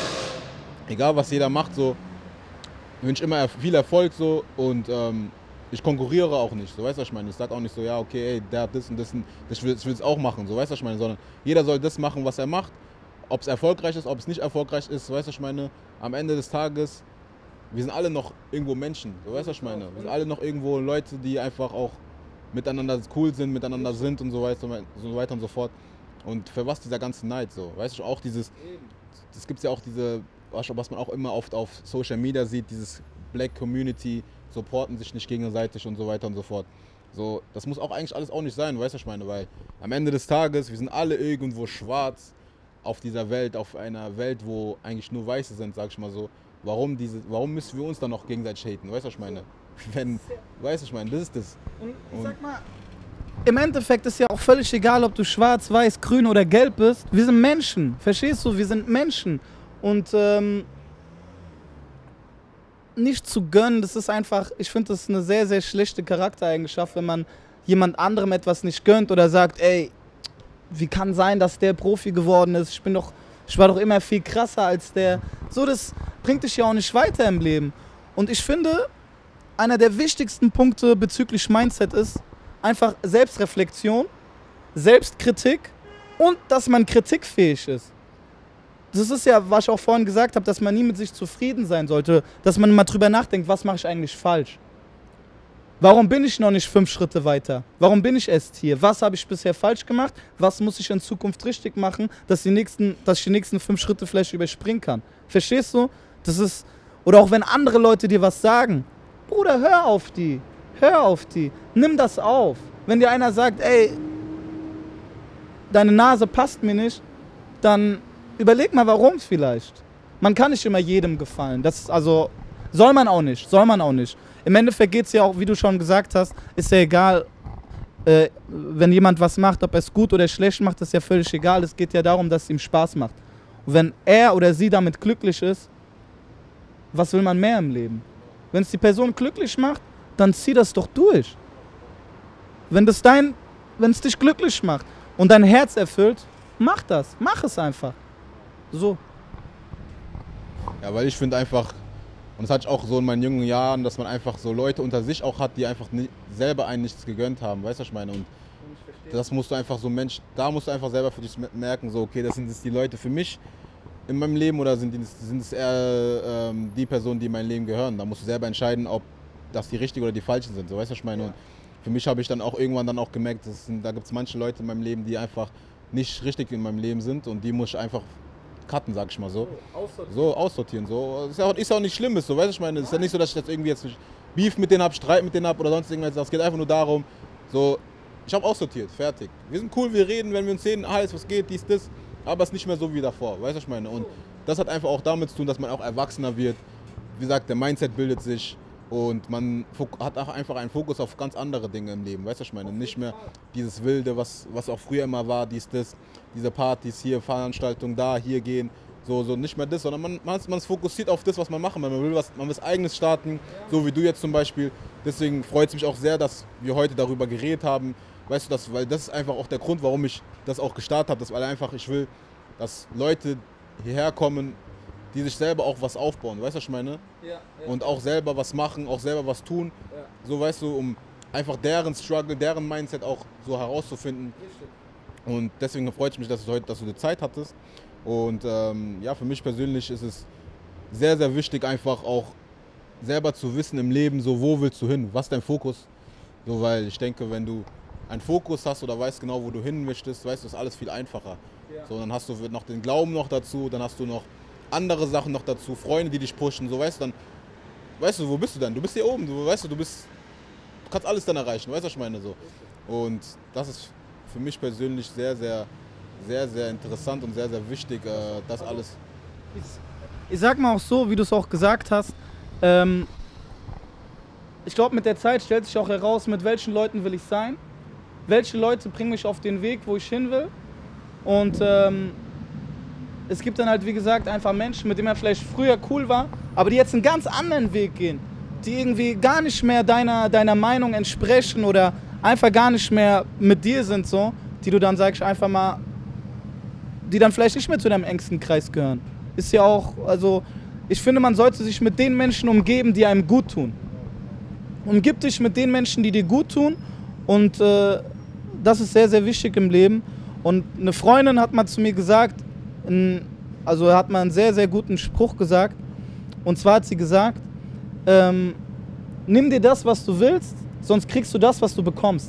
du, egal was jeder macht, so wünsche ich immer viel Erfolg so, und ähm, ich konkurriere auch nicht. So, weißt du, was ich meine? Ich sage auch nicht so, ja, okay, ey, der hat das und das und ich will es auch machen. So, weißt du, was ich meine? Sondern jeder soll das machen, was er macht. Ob es erfolgreich ist, ob es nicht erfolgreich ist, weißt du, was ich meine? Am Ende des Tages, wir sind alle noch irgendwo Menschen, so, weißt du, was ich meine? Wir sind alle noch irgendwo Leute, die einfach auch miteinander cool sind, miteinander sind und so weiter, so weiter und so fort. Und für was dieser ganze Neid, so, weißt du, auch dieses, das gibt es ja auch diese, was man auch immer oft auf Social Media sieht, dieses Black Community, supporten sich nicht gegenseitig und so weiter und so fort. So, das muss auch eigentlich alles auch nicht sein, weißt du, was ich meine? Weil am Ende des Tages, wir sind alle irgendwo schwarz auf dieser Welt, auf einer Welt, wo eigentlich nur Weiße sind, sag ich mal so. Warum, diese, warum müssen wir uns dann noch gegenseitig haten? Weißt du, was ich meine? Wenn, weißt du, ich meine, das ist das. Und ich sag mal, im Endeffekt ist ja auch völlig egal, ob du schwarz, weiß, grün oder gelb bist. Wir sind Menschen, verstehst du? Wir sind Menschen. Und ähm, nicht zu gönnen, das ist einfach, ich finde, das ist eine sehr, sehr schlechte Charaktereigenschaft, wenn man jemand anderem etwas nicht gönnt oder sagt, ey, wie kann sein, dass der Profi geworden ist? Ich bin doch, ich war doch immer viel krasser als der. So, das bringt dich ja auch nicht weiter im Leben. Und ich finde, einer der wichtigsten Punkte bezüglich Mindset ist einfach Selbstreflexion, Selbstkritik und dass man kritikfähig ist. Das ist ja, was ich auch vorhin gesagt habe, dass man nie mit sich zufrieden sein sollte, dass man mal drüber nachdenkt, was mache ich eigentlich falsch? Warum bin ich noch nicht fünf Schritte weiter? Warum bin ich erst hier? Was habe ich bisher falsch gemacht? Was muss ich in Zukunft richtig machen, dass, die nächsten, dass ich die nächsten fünf Schritte vielleicht überspringen kann? Verstehst du? Das ist, oder auch wenn andere Leute dir was sagen. Bruder, hör auf die. Hör auf die. Nimm das auf. Wenn dir einer sagt, ey, deine Nase passt mir nicht, dann überleg mal, warum vielleicht. Man kann nicht immer jedem gefallen. Das, also, soll man auch nicht. Soll man auch nicht. Im Endeffekt geht es ja auch, wie du schon gesagt hast, ist ja egal, äh, wenn jemand was macht, ob er es gut oder schlecht macht, ist ja völlig egal. Es geht ja darum, dass es ihm Spaß macht. Und wenn er oder sie damit glücklich ist, was will man mehr im Leben? Wenn es die Person glücklich macht, dann zieh das doch durch. Wenn das dein, wenn es dich glücklich macht und dein Herz erfüllt, mach das. Mach es einfach. So. Ja, weil ich finde einfach, und das hatte ich auch so in meinen jungen Jahren, dass man einfach so Leute unter sich auch hat, die einfach nie, selber einen nichts gegönnt haben, weißt du, was ich meine? Und das musst du einfach so, Mensch, da musst du einfach selber für dich merken, so, okay, das sind jetzt die Leute für mich in meinem Leben oder sind, die, sind es eher ähm, die Personen, die in mein Leben gehören. Da musst du selber entscheiden, ob das die richtigen oder die falschen sind, so, weißt du, was ich meine? Und für mich habe ich dann auch irgendwann dann auch gemerkt, dass sind, da gibt es manche Leute in meinem Leben, die einfach nicht richtig in meinem Leben sind und die muss ich einfach cutten, sag ich mal so. Aussortieren. So, aussortieren. So. Ist ja auch, ist auch nicht Schlimmes, so, weißt du, ich meine, es ist ja nicht so, dass ich jetzt irgendwie jetzt Beef mit denen habe, Streit mit denen habe oder sonst irgendwas. Es geht einfach nur darum, so, ich habe aussortiert, fertig. Wir sind cool, wir reden, wenn wir uns sehen, alles, was geht, dies, das, aber es ist nicht mehr so wie davor, weißt du, was ich meine? Und das hat einfach auch damit zu tun, dass man auch erwachsener wird. Wie gesagt, der Mindset bildet sich und man hat auch einfach einen Fokus auf ganz andere Dinge im Leben, weißt du, was ich meine? Nicht mehr dieses Wilde, was, was auch früher immer war, dies, das, diese Partys hier, Veranstaltungen da, hier gehen, so, so nicht mehr das, sondern man, man, man ist fokussiert auf das, was man machen will. Man will was, man will was Eigenes starten, so wie du jetzt zum Beispiel. Deswegen freut es mich auch sehr, dass wir heute darüber geredet haben, weißt du, das, weil das ist einfach auch der Grund, warum ich das auch gestartet habe, das, weil einfach ich will, dass Leute hierher kommen, die sich selber auch was aufbauen, weißt du, was ich meine? Ja, ja. Und auch selber was machen, auch selber was tun, ja. So, weißt du, um einfach deren Struggle, deren Mindset auch so herauszufinden. Und deswegen freut es mich, dass du heute, dass du die Zeit hattest. Und ähm, ja, für mich persönlich ist es sehr, sehr wichtig, einfach auch selber zu wissen im Leben, so wo willst du hin, was ist dein Fokus. So, weil ich denke, wenn du einen Fokus hast oder weißt genau, wo du hin möchtest, weißt du, ist alles viel einfacher. Ja. So, dann hast du noch den Glauben noch dazu, dann hast du noch andere Sachen noch dazu, Freunde, die dich pushen, so, weißt du, dann, weißt du, wo bist du dann? Du bist hier oben, du weißt du, du bist, du kannst alles dann erreichen, weißt du, was ich meine, so. Und das ist für mich persönlich sehr, sehr, sehr, sehr interessant und sehr, sehr wichtig, äh, das alles. Ich, ich sag mal auch so, wie du es auch gesagt hast, ähm, ich glaube, mit der Zeit stellt sich auch heraus, mit welchen Leuten will ich sein, welche Leute bringen mich auf den Weg, wo ich hin will. Und ähm, es gibt dann halt, wie gesagt, einfach Menschen, mit denen man vielleicht früher cool war, aber die jetzt einen ganz anderen Weg gehen, die irgendwie gar nicht mehr deiner, deiner Meinung entsprechen oder einfach gar nicht mehr mit dir sind, so, die du dann, sag ich einfach mal, die dann vielleicht nicht mehr zu deinem engsten Kreis gehören. Ist ja auch, also ich finde, man sollte sich mit den Menschen umgeben, die einem gut tun. Umgib dich mit den Menschen, die dir gut tun, und äh, das ist sehr, sehr wichtig im Leben. Und eine Freundin hat mal zu mir gesagt, ein, also hat mal einen sehr, sehr guten Spruch gesagt, und zwar hat sie gesagt, ähm, nimm dir das, was du willst, sonst kriegst du das, was du bekommst.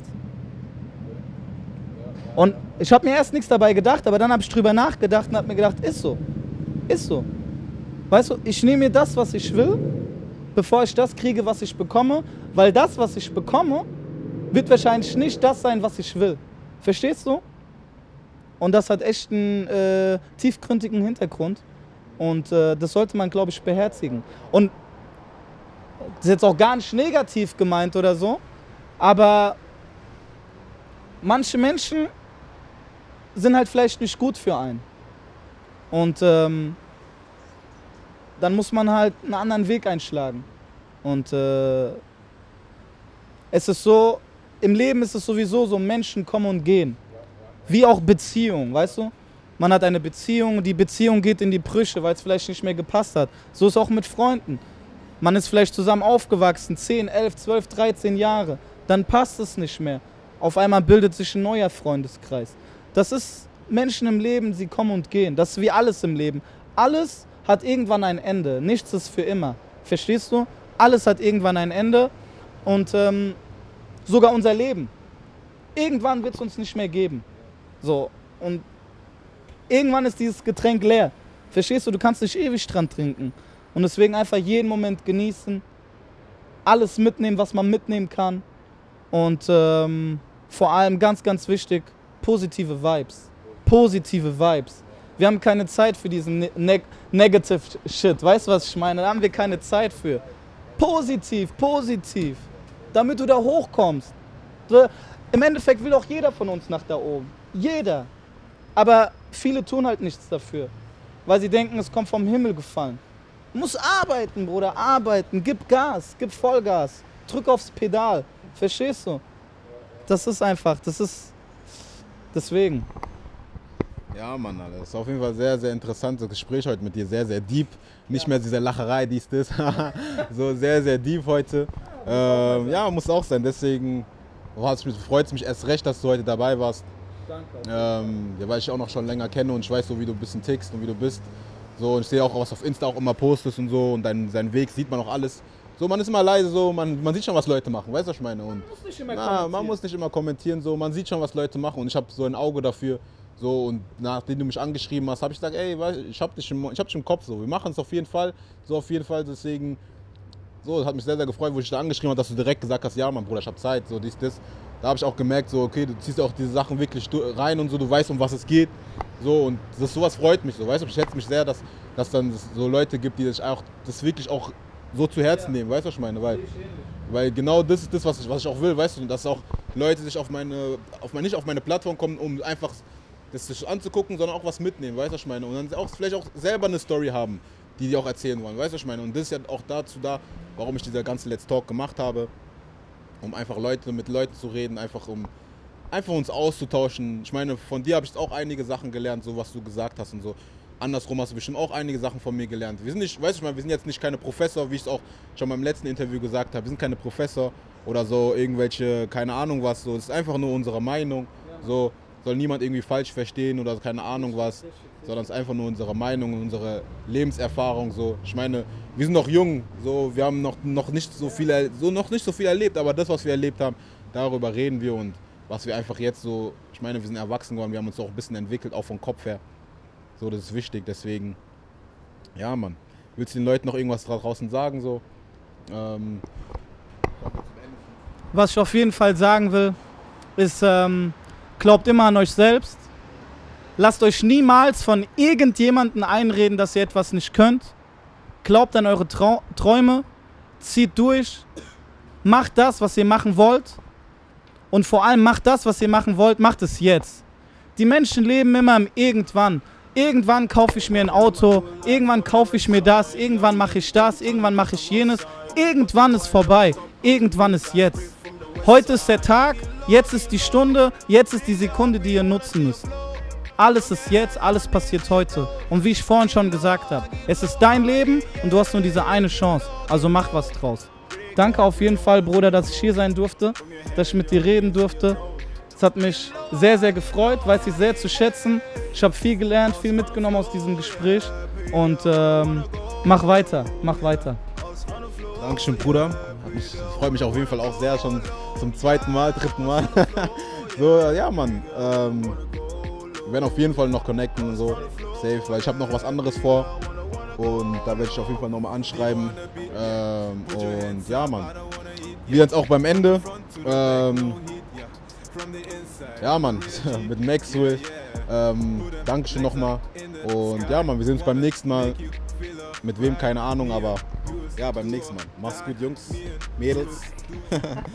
Und ich habe mir erst nichts dabei gedacht, aber dann habe ich drüber nachgedacht und habe mir gedacht, ist so, ist so. Weißt du, ich nehme mir das, was ich will, bevor ich das kriege, was ich bekomme, weil das, was ich bekomme, wird wahrscheinlich nicht das sein, was ich will. Verstehst du? Und das hat echt einen äh, tiefgründigen Hintergrund. Und äh, das sollte man, glaube ich, beherzigen. Und das ist jetzt auch gar nicht negativ gemeint oder so, aber manche Menschen sind halt vielleicht nicht gut für einen. Und ähm, dann muss man halt einen anderen Weg einschlagen. Und äh, es ist so, im Leben ist es sowieso so, Menschen kommen und gehen. Wie auch Beziehungen, weißt du? Man hat eine Beziehung, die Beziehung geht in die Brüche, weil es vielleicht nicht mehr gepasst hat. So ist auch mit Freunden. Man ist vielleicht zusammen aufgewachsen, zehn, elf, zwölf, dreizehn Jahre. Dann passt es nicht mehr. Auf einmal bildet sich ein neuer Freundeskreis. Das ist Menschen im Leben, sie kommen und gehen. Das ist wie alles im Leben. Alles hat irgendwann ein Ende. Nichts ist für immer. Verstehst du? Alles hat irgendwann ein Ende. Und ähm, sogar unser Leben. Irgendwann wird es uns nicht mehr geben. So. Und irgendwann ist dieses Getränk leer. Verstehst du? Du kannst nicht ewig dran trinken. Und deswegen einfach jeden Moment genießen. Alles mitnehmen, was man mitnehmen kann. Und ähm, vor allem ganz, ganz wichtig, positive Vibes. Positive Vibes. Wir haben keine Zeit für diesen ne ne Negative Shit. Weißt du, was ich meine? Da haben wir keine Zeit für. Positiv, positiv. Damit du da hochkommst. So, im Endeffekt will doch jeder von uns nach da oben. Jeder. Aber viele tun halt nichts dafür. Weil sie denken, es kommt vom Himmel gefallen. Du musst arbeiten, Bruder, arbeiten. Gib Gas, gib Vollgas. Drück aufs Pedal. Verstehst du? Das ist einfach, das ist deswegen. Ja, Mann, Alter. Das ist auf jeden Fall ein sehr, sehr interessantes Gespräch heute mit dir. Sehr, sehr deep. Nicht ja. mehr diese Lacherei, dies, das. So sehr, sehr deep heute. Ja, ähm, ja, muss auch sein. Deswegen freut es mich erst recht, dass du heute dabei warst. Danke. Ähm, ja, weil ich auch noch schon länger kenne und ich weiß so, wie du ein bisschen tickst und wie du bist. So, und ich sehe auch, was auf Insta auch immer postest und so. Und dein, seinen Weg sieht man auch alles. So, man ist immer leise, so, man, man sieht schon, was Leute machen. Weißt du, was ich meine? Und, man muss nicht immer na, kommentieren. Man muss nicht immer kommentieren. So, man sieht schon, was Leute machen. Und ich habe so ein Auge dafür. So, und nachdem du mich angeschrieben hast, habe ich gesagt, ey, ich habe dich, im, ich hab dich im Kopf, so, wir machen es auf jeden Fall, so auf jeden Fall, deswegen, so, das hat mich sehr, sehr gefreut, wo ich dich angeschrieben habe, dass du direkt gesagt hast, ja, Mann, Bruder, ich habe Zeit, so, dies, das. Da habe ich auch gemerkt, so, okay, du ziehst auch diese Sachen wirklich rein und so, du weißt, um was es geht, so, und das, sowas freut mich, so, weißt du, ich schätze mich sehr, dass dass dann so Leute gibt, die sich auch, das wirklich auch so zu Herzen nehmen, weißt du, was ich meine, weil, weil genau das ist das, was ich, was ich auch will, weißt du, dass auch Leute sich auf meine, auf meine, nicht auf meine Plattform kommen, um einfach das sich anzugucken, sondern auch was mitnehmen, weißt du, was ich meine? Und dann auch vielleicht auch selber eine Story haben, die die auch erzählen wollen, weißt du, was ich meine? Und das ist ja auch dazu da, warum ich dieser ganze Let's Talk gemacht habe, um einfach Leute mit Leuten zu reden, einfach um einfach uns auszutauschen. Ich meine, von dir habe ich auch einige Sachen gelernt, so was du gesagt hast und so. Andersrum hast du bestimmt auch einige Sachen von mir gelernt. Wir sind nicht, weißt du, ich meine, wir sind jetzt nicht keine Professor, wie ich es auch schon beim letzten Interview gesagt habe, wir sind keine Professor, oder so irgendwelche, keine Ahnung was, so. Es ist einfach nur unsere Meinung, so, soll niemand irgendwie falsch verstehen oder keine Ahnung was, sondern es ist einfach nur unsere Meinung, unsere Lebenserfahrung, so. Ich meine, wir sind noch jung, so, wir haben noch, noch, nicht so viel, so, noch nicht so viel erlebt, aber das, was wir erlebt haben, darüber reden wir und was wir einfach jetzt so, ich meine, wir sind erwachsen geworden, wir haben uns auch ein bisschen entwickelt, auch vom Kopf her. So, das ist wichtig, deswegen, ja, Mann. Willst du den Leuten noch irgendwas da draußen sagen, so? Ähm Was ich auf jeden Fall sagen will, ist, ähm, glaubt immer an euch selbst. Lasst euch niemals von irgendjemandem einreden, dass ihr etwas nicht könnt. Glaubt an eure Trau- Träume, zieht durch, macht das, was ihr machen wollt. Und vor allem macht das, was ihr machen wollt, macht es jetzt. Die Menschen leben immer im Irgendwann. Irgendwann kaufe ich mir ein Auto, irgendwann kaufe ich mir das, irgendwann mache ich das, irgendwann mache ich jenes. Irgendwann ist vorbei, irgendwann ist jetzt. Heute ist der Tag, jetzt ist die Stunde, jetzt ist die Sekunde, die ihr nutzen müsst. Alles ist jetzt, alles passiert heute. Und wie ich vorhin schon gesagt habe, es ist dein Leben und du hast nur diese eine Chance. Also mach was draus. Danke auf jeden Fall, Bruder, dass ich hier sein durfte, dass ich mit dir reden durfte. Es hat mich sehr, sehr gefreut, weiß ich sehr zu schätzen. Ich habe viel gelernt, viel mitgenommen aus diesem Gespräch. Und ähm, mach weiter, mach weiter. Dankeschön, Bruder. Hat mich, freut mich auf jeden Fall auch sehr, schon zum zweiten Mal, dritten Mal. So, ja, Mann. Ähm, wir werden auf jeden Fall noch connecten und so. Safe, weil ich habe noch was anderes vor. Und da werde ich auf jeden Fall nochmal anschreiben. Ähm, und ja, Mann. Wir jetzt auch beim Ende. Ähm, ja, Mann, mit Maxwell. Ähm, Dankeschön nochmal. Und ja, Mann, wir sehen uns beim nächsten Mal. Mit wem, keine Ahnung, aber ja, beim nächsten Mal. Mach's gut, Jungs, Mädels.